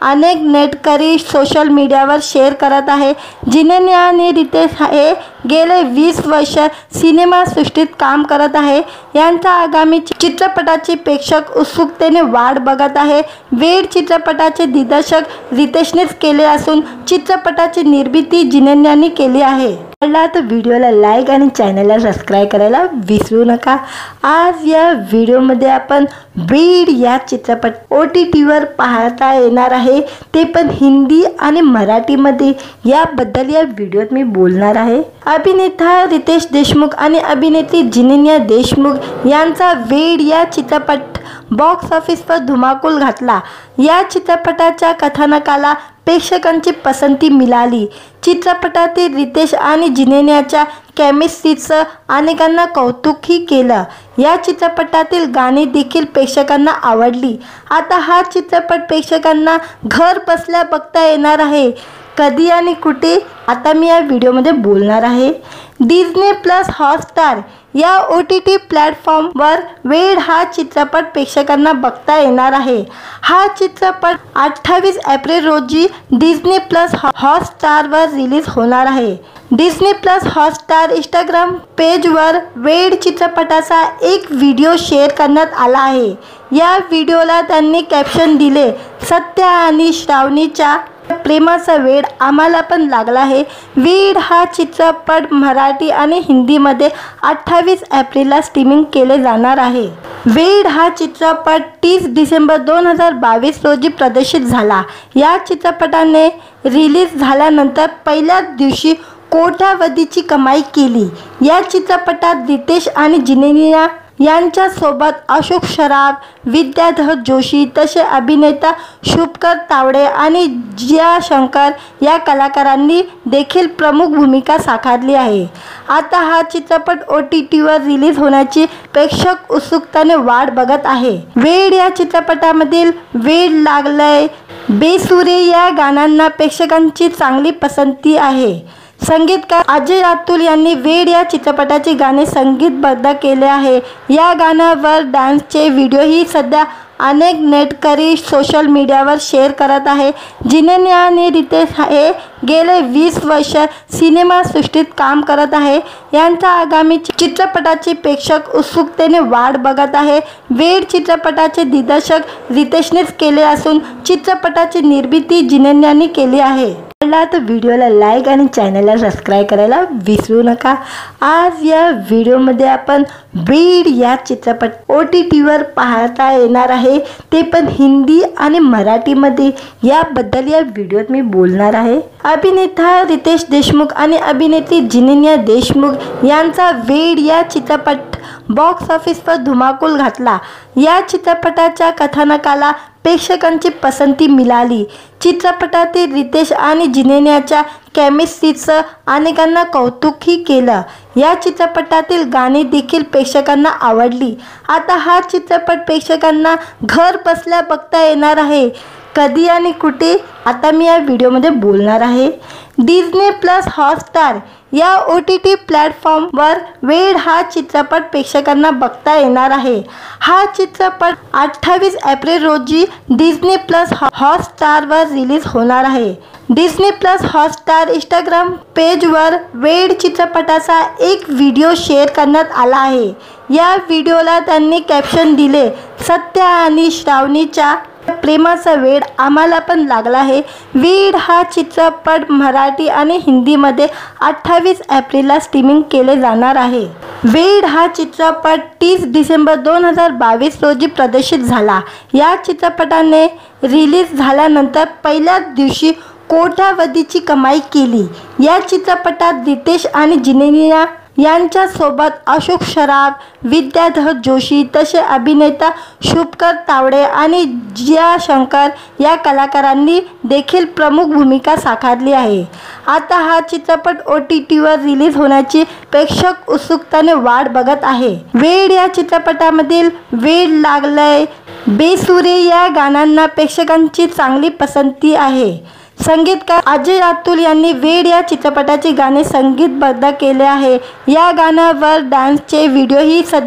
अनेक नेटकरी सोशल मीडियावर शेअर करत आहे। जिनेंद्र आणि रितेश हे गेले वीस वर्ष सिनेमासृष्टीत काम करत आहे। यांच्या आगामी चित्रपटाची प्रेक्षक उत्सुकतेने वाट बघत आहे। वेड चित्रपटाचे दिग्दर्शन रितेशनेच केले असून चित्रपटाची निर्मिती जिनेंद्रने केली आहे। आवडला तर व्हिडिओला लाईक आणि चॅनलला सबस्क्राईब करायला विसरू नका। आज या व्हिडिओमध्ये आपण ब्रीड या चित्रपट ओ टी टीवर पाहता येणार आहे, ते पण हिंदी आणि मराठीमध्ये। याबद्दल या व्हिडिओत मी बोलणार आहे। अभिनेता रितेश देशमुख आणि अभिनेत्री जिनेंद्र देशमुख यांचा वेड या चित्रपट बॉक्स ऑफिसवर धुमाकूल घातला। या चित्रपटाच्या कथानकाला प्रेक्षकांची पसंती मिळाली। चित्रपटातील रितेश आणि जिनेंद्रच्या केमिस्ट्रीचं अनेकांना कौतुकही केलं। या चित्रपटातील गाणी देखील प्रेक्षकांना आवडली। आता हा चित्रपट प्रेक्षकांना घर बसल्या बघता येणार आहे। कधी आणि कुठे, आता मी या व्हिडिओमध्ये बोलणार आहे। डिझनी प्लस हॉटस्टार या ओ टी टी प्लॅटफॉर्मवर वेड हा चित्रपट प्रेक्षकांना बघता येणार आहे। हा चित्रपट अठ्ठावीस एप्रिल रोजी डिझनी प्लस हॉटस्टारवर रिलीज होणार आहे। डिझनी प्लस हॉटस्टार इंस्टाग्राम पेजवर वेड चित्रपटाचा एक व्हिडिओ शेअर करण्यात आला आहे। या व्हिडिओला त्यांनी कॅप्शन दिले, सत्य आणि श्रावणीच्या प्रेमाचा वेड आम्हाला पण लागला आहे। वेड हा चित्रपट मराठी आणि हिंदीमध्ये अठ्ठावीस एप्रिलला स्ट्रीमिंग केले जाणार आहे। वेड हा चित्रपट तीस डिसेंबर दोन हजार बावीस रोजी प्रदर्शित झाला। या चित्रपटाने रिलीज झाल्यानंतर पहिल्याच दिवशी कोट्यावधीची कमाई केली। या चित्रपटात रितेश आणि जिनेंद्र यांच्यासोबत अशोक सराफ, विद्याधर जोशी तसे अभिनेता शुभकर तावडे आणि जिया शंकर या कलाकारांनी देखील प्रमुख भूमिका साकारली आहे। आता हा चित्रपट ओ टी टीवर रिलीज होण्याची प्रेक्षक उत्सुकतेने वाट बघत आहे। वेड या चित्रपटामधील वेड लागलंय बेसुरे या गाण्यांना प्रेक्षकांची चांगली पसंती आहे। संगीतकार अजय अतुल यांनी वेड या चित्रपटाचे गाणे संगीतबद्ध केले आहे। या गाण्यावर डान्सचे व्हिडिओही सध्या अनेक नेटकरी सोशल मीडियावर शेअर करत आहे। जिनेंद्र आणि रितेश हे गेले वीस वर्ष सिनेमासृष्टीत काम करत आहे। यांच्या आगामी चित्रपटाची प्रेक्षक उत्सुकतेने वाट बघत आहे। वेड चित्रपटाचे दिग्दर्शन रितेशनेच केले असून चित्रपटाची निर्मिती जिनेंद्रने केली आहे। आवडला तर व्हिडिओला लाईक आणि चॅनलला सबस्क्राईब करायला विसरू नका। आज या व्हिडिओमध्ये आपण ब्रीड या चित्रपट ओ टी टीवर पाहता येणार आहे, ते पण हिंदी आणि मराठीमध्ये। याबद्दल या व्हिडिओत मी बोलणार आहे। अभिनेता रितेश देशमुख आणि अभिनेत्री जिनेंद्र देशमुख यांचा वेड या चित्रपट बॉक्स ऑफिसवर धुमाकूल घातला। या चित्रपटाच्या कथानकाला प्रेक्षकांची पसंती मिळाली। चित्रपटातील रितेश आणि जिनेंद्रच्या केमिस्ट्रीचं अनेकांना कौतुकही केलं। या चित्रपटातील गाणी देखील प्रेक्षकांना आवडली। आता हा चित्रपट प्रेक्षकांना घर बसल्या बघता येणार आहे। कधी आणि कुठे, आता मी या व्हिडिओमध्ये बोलणार आहे। डिझनी प्लस हॉटस्टार या ओ टी टी प्लॅटफॉर्मवर वेड हा चित्रपट प्रेक्षकांना बघता येणार आहे। हा चित्रपट अठ्ठावीस एप्रिल रोजी डिझनी प्लस हॉटस्टारवर रिलीज होणार आहे। डिझनी प्लस हॉटस्टार इंस्टाग्राम पेजवर वेड चित्रपटाचा एक व्हिडिओ शेअर करण्यात आला आहे। या व्हिडिओला त्यांनी कॅप्शन दिले, सत्य आणि श्रावणीच्या प्रेमाचा वेड आम्हाला पण लागला आहे। वेड हा चित्रपट मराठी आणि हिंदीमध्ये अठ्ठावीस एप्रिलला स्ट्रीमिंग केले जाणार आहे। वेड हा चित्रपट तीस डिसेंबर दोन हजार बावीस रोजी प्रदर्शित झाला। या चित्रपटाने रिलीज झाल्यानंतर पहिल्याच दिवशी कोट्यावधीची कमाई केली। या चित्रपटात रितेश आणि जिनेंद्र यांच्यासोबत अशोक सराफ, विद्याधर जोशी तसे अभिनेता शुभकर तावडे आणि जिया शंकर या कलाकारांनी देखील प्रमुख भूमिका साकारली आहे। आता हा चित्रपट ओ टी टीवर रिलीज होण्याची प्रेक्षक उत्सुकतेने वाट बघत आहे। वेड या चित्रपटामधील वेड लागलंय बेसुरे या गाण्यांना प्रेक्षकांची चांगली पसंती आहे। संगीतकार अजय अतुल यांनी वेड या चित्रपटाचे गाणे संगीतबद्ध केले आहे। या गाण्यावर डान्सचे व्हिडिओही सध्या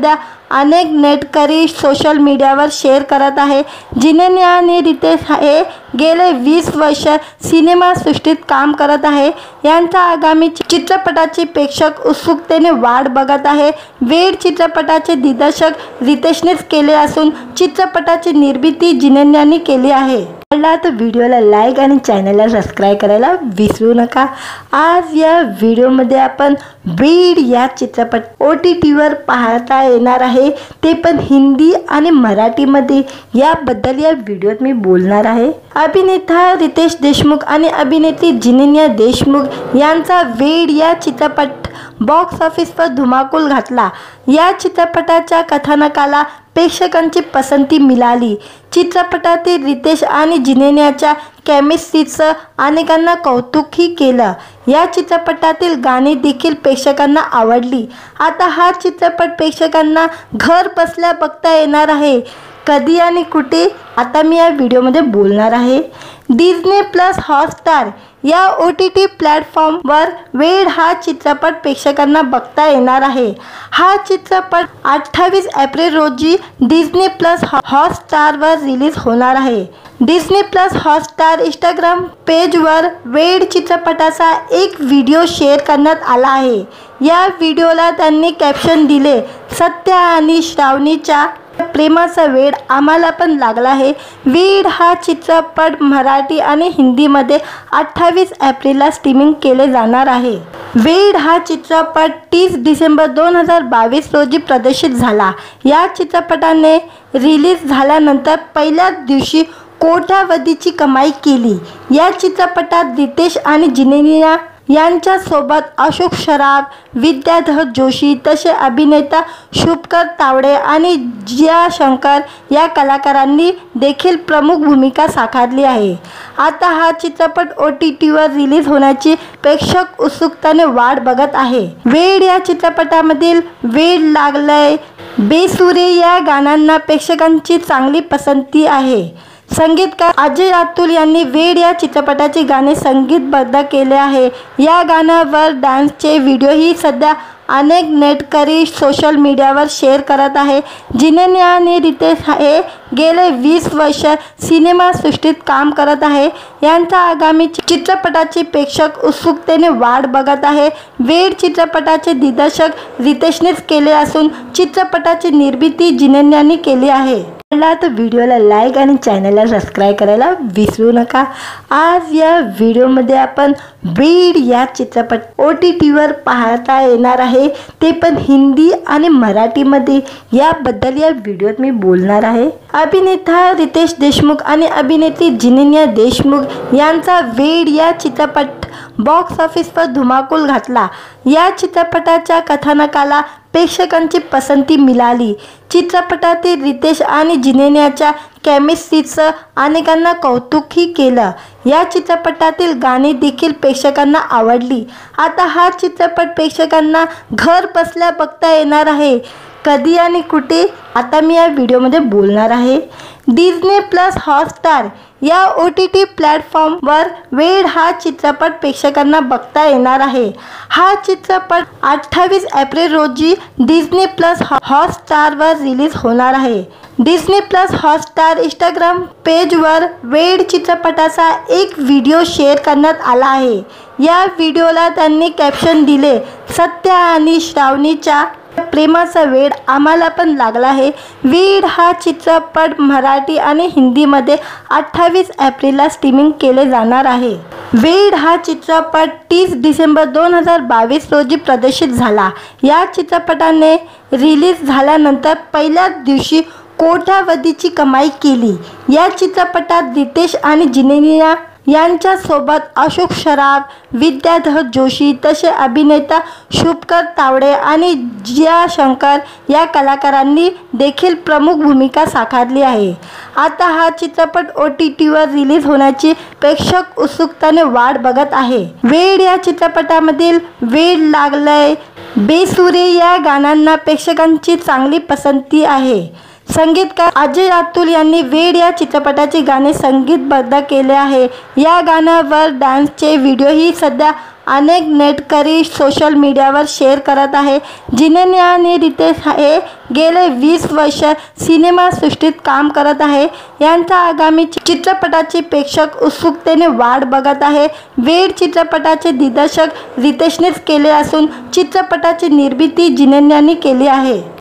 अनेक नेटकरी सोशल मीडियावर शेअर करत आहे। जिनेनिया आणि रितेश हे गेले वीस वर्ष सिनेमासृष्टीत काम करत आहे। यांच्या आगामी चित्रपटाची प्रेक्षक उत्सुकतेने वाट बघत आहे। वेड चित्रपटाचे दिग्दर्शक रितेशनेच केले असून चित्रपटाची निर्मिती जिनेनियाने केली आहे। तर व्हिडिओला लाईक आणि चॅनलला सबस्क्राईब करायला विसरू नका। आज या व्हिडिओमध्ये आपण ब्रीड या चित्रपट ओ टी टीवर पाहता येणार आहे, ते पण हिंदी आणि मराठीमध्ये। याबद्दल या व्हिडिओत मी बोलणार आहे। अभिनेता रितेश देशमुख आणि अभिनेत्री जिनेनिया देशमुख यांचा वेड या चित्रपट बॉक्स ऑफिसवर धुमाकूल घातला। या चित्रपटाच्या कथानकाला प्रेक्षकांची पसंती मिळाली। चित्रपटातील रितेश आणि जिनेनियाच्या केमिस्ट्रीचं अनेकांना कौतुकही केलं। या चित्रपटातील गाणी देखील प्रेक्षकांना आवडली। आता हा चित्रपट प्रेक्षकांना घर बसल्या बघता येणार आहे। कधी आणि कुठे, आता मी या व्हिडिओमध्ये बोलणार आहे। डिझनी प्लस हॉटस्टार या ओ टी टी प्लॅटफॉर्मवर वेड हा चित्रपट प्रेक्षकांना बघता येणार आहे। हा चित्रपट अठ्ठावीस एप्रिल रोजी डिझनी प्लस हॉटस्टारवर रिलीज होणार आहे। डिझनी प्लस हॉटस्टार इंस्टाग्राम पेजवर वेड चित्रपटाचा एक व्हिडिओ शेअर करण्यात आला आहे। या व्हिडिओला त्यांनी कॅप्शन दिले, सत्य आणि श्रावणीच्या प्रेमाचा वेड आम्हाला पण लागला आहे। वेड हा चित्रपट मराठी आणि हिंदीमध्ये अठ्ठावीस एप्रिलला स्ट्रीमिंग केले जाणार आहे। वेड हा चित्रपट तीस डिसेंबर दोन हजार बावीस रोजी प्रदर्शित झाला। या चित्रपटाने रिलीज झाल्यानंतर पहिल्याच दिवशी कोट्यावधीची कमाई केली। या चित्रपटात रितेश आणि जिनेनिया यांच्यासोबत अशोक सराफ, विद्याधर जोशी तसे अभिनेता शुभकर तावडे आणि जिया शंकर या कलाकारांनी देखील प्रमुख भूमिका साकारली आहे। आता हा चित्रपट ओ टी टीवर रिलीज होण्याची प्रेक्षक उत्सुकतेने वाट बघत आहे। वेड या चित्रपटामधील वेड लागलंय, बेसुरे या गाण्यांना प्रेक्षकांची चांगली पसंती आहे। संगीतकार अजय अतुल यांनी वेड या चित्रपटाचे गाणे संगीतबद्ध केले आहे। या गाण्यावर डान्सचे व्हिडिओही सध्या अनेक नेटकरी सोशल मीडियावर शेअर करत आहे। जिनेनिया आणि रितेश हे गेले वीस वर्ष सिनेमासृष्टीत काम करत आहे। यांच्या आगामी चित्रपटाची प्रेक्षक उत्सुकतेने वाट बघत आहे। वेड चित्रपटाचे दिग्दर्शक रितेशनेच केले असून चित्रपटाची निर्मिती जिनेनियाने केली आहे। तर व्हिडिओला लाईक आणि चॅनलला सबस्क्राईब करायला विसरू नका। आज या व्हिडिओमध्ये आपण ब्रीड या चित्रपट ओ टी टीवर पाहता येणार आहे, ते पण हिंदी आणि मराठीमध्ये। याबद्दल या व्हिडिओत मी बोलणार आहे। अभिनेता रितेश देशमुख आणि अभिनेत्री जिनेनिया देशमुख यांचा वेड या चित्रपट बॉक्स ऑफिसवर धुमाकूल घातला। या चित्रपटाच्या कथानकाला प्रेक्षकांची पसंती मिळाली। चित्रपटातील रितेश आणि जिनेनियाच्या केमिस्ट्रीचं अनेकांना कौतुकही केलं। या चित्रपटातील गाणी देखील प्रेक्षकांना आवडली। आता हा चित्रपट प्रेक्षकांना घर बसल्या बघता येणार आहे। कधी आणि कुठे, आता मी या व्हिडिओमध्ये बोलणार आहे। डिझनी प्लस हॉटस्टार या ओ टी टी प्लॅटफॉर्मवर वेड हा चित्रपट प्रेक्षकांना बघता येणार आहे। हा चित्रपट अठ्ठावीस एप्रिल रोजी डिझनी प्लस हॉटस्टारवर रिलीज होणार आहे। डिझनी प्लस हॉटस्टार इंस्टाग्राम पेजवर वेड चित्रपटाचा एक व्हिडिओ शेअर करण्यात आला आहे। या व्हिडिओला त्यांनी कॅप्शन दिले, सत्य आणि श्रावणीच्या प्रेमाचा वेड आम्हाला पण लागला आहे। वेड हा चित्रपट मराठी आणि हिंदीमध्ये अठ्ठावीस एप्रिलला स्ट्रीमिंग केले जाणार आहे। वेड हा चित्रपट तीस डिसेंबर दोन हजार बावीस रोजी प्रदर्शित झाला। या चित्रपटाने रिलीज झाल्यानंतर पहिल्याच दिवशी कोट्यावधीची कमाई केली। या चित्रपटात रितेश आणि जिनेनिया यांच्यासोबत अशोक सराफ, विद्याधर जोशी तसे अभिनेता शुभकर तावडे आणि जिया शंकर या कलाकारांनी देखील प्रमुख भूमिका साकारली आहे। आता हा चित्रपट ओ टी टीवर रिलीज होण्याची प्रेक्षक उत्सुकतेने वाट बघत आहे। वेड या चित्रपटामधील वेड लागलंय, बेसुरे या गाण्यांना प्रेक्षकांची चांगली पसंती आहे। संगीतकार अजय अतुल यांनी वेड या चित्रपटाचे गाणे संगीतबद्ध केले आहे। या गाण्यावर डान्सचे व्हिडिओही सध्या अनेक नेटकरी सोशल मीडियावर शेअर करत आहे। जिनेंद्र आणि रितेश हे गेले वीस वर्ष सिनेमासृष्टीत काम करत आहे। यांचा आगामी चित्रपटाची प्रेक्षक उत्सुकतेने वाट बघत आहे। वेड चित्रपटाचे दिग्दर्शन रितेशनेच केले असून चित्रपटाची निर्मिती जिनेंद्रने केली आहे।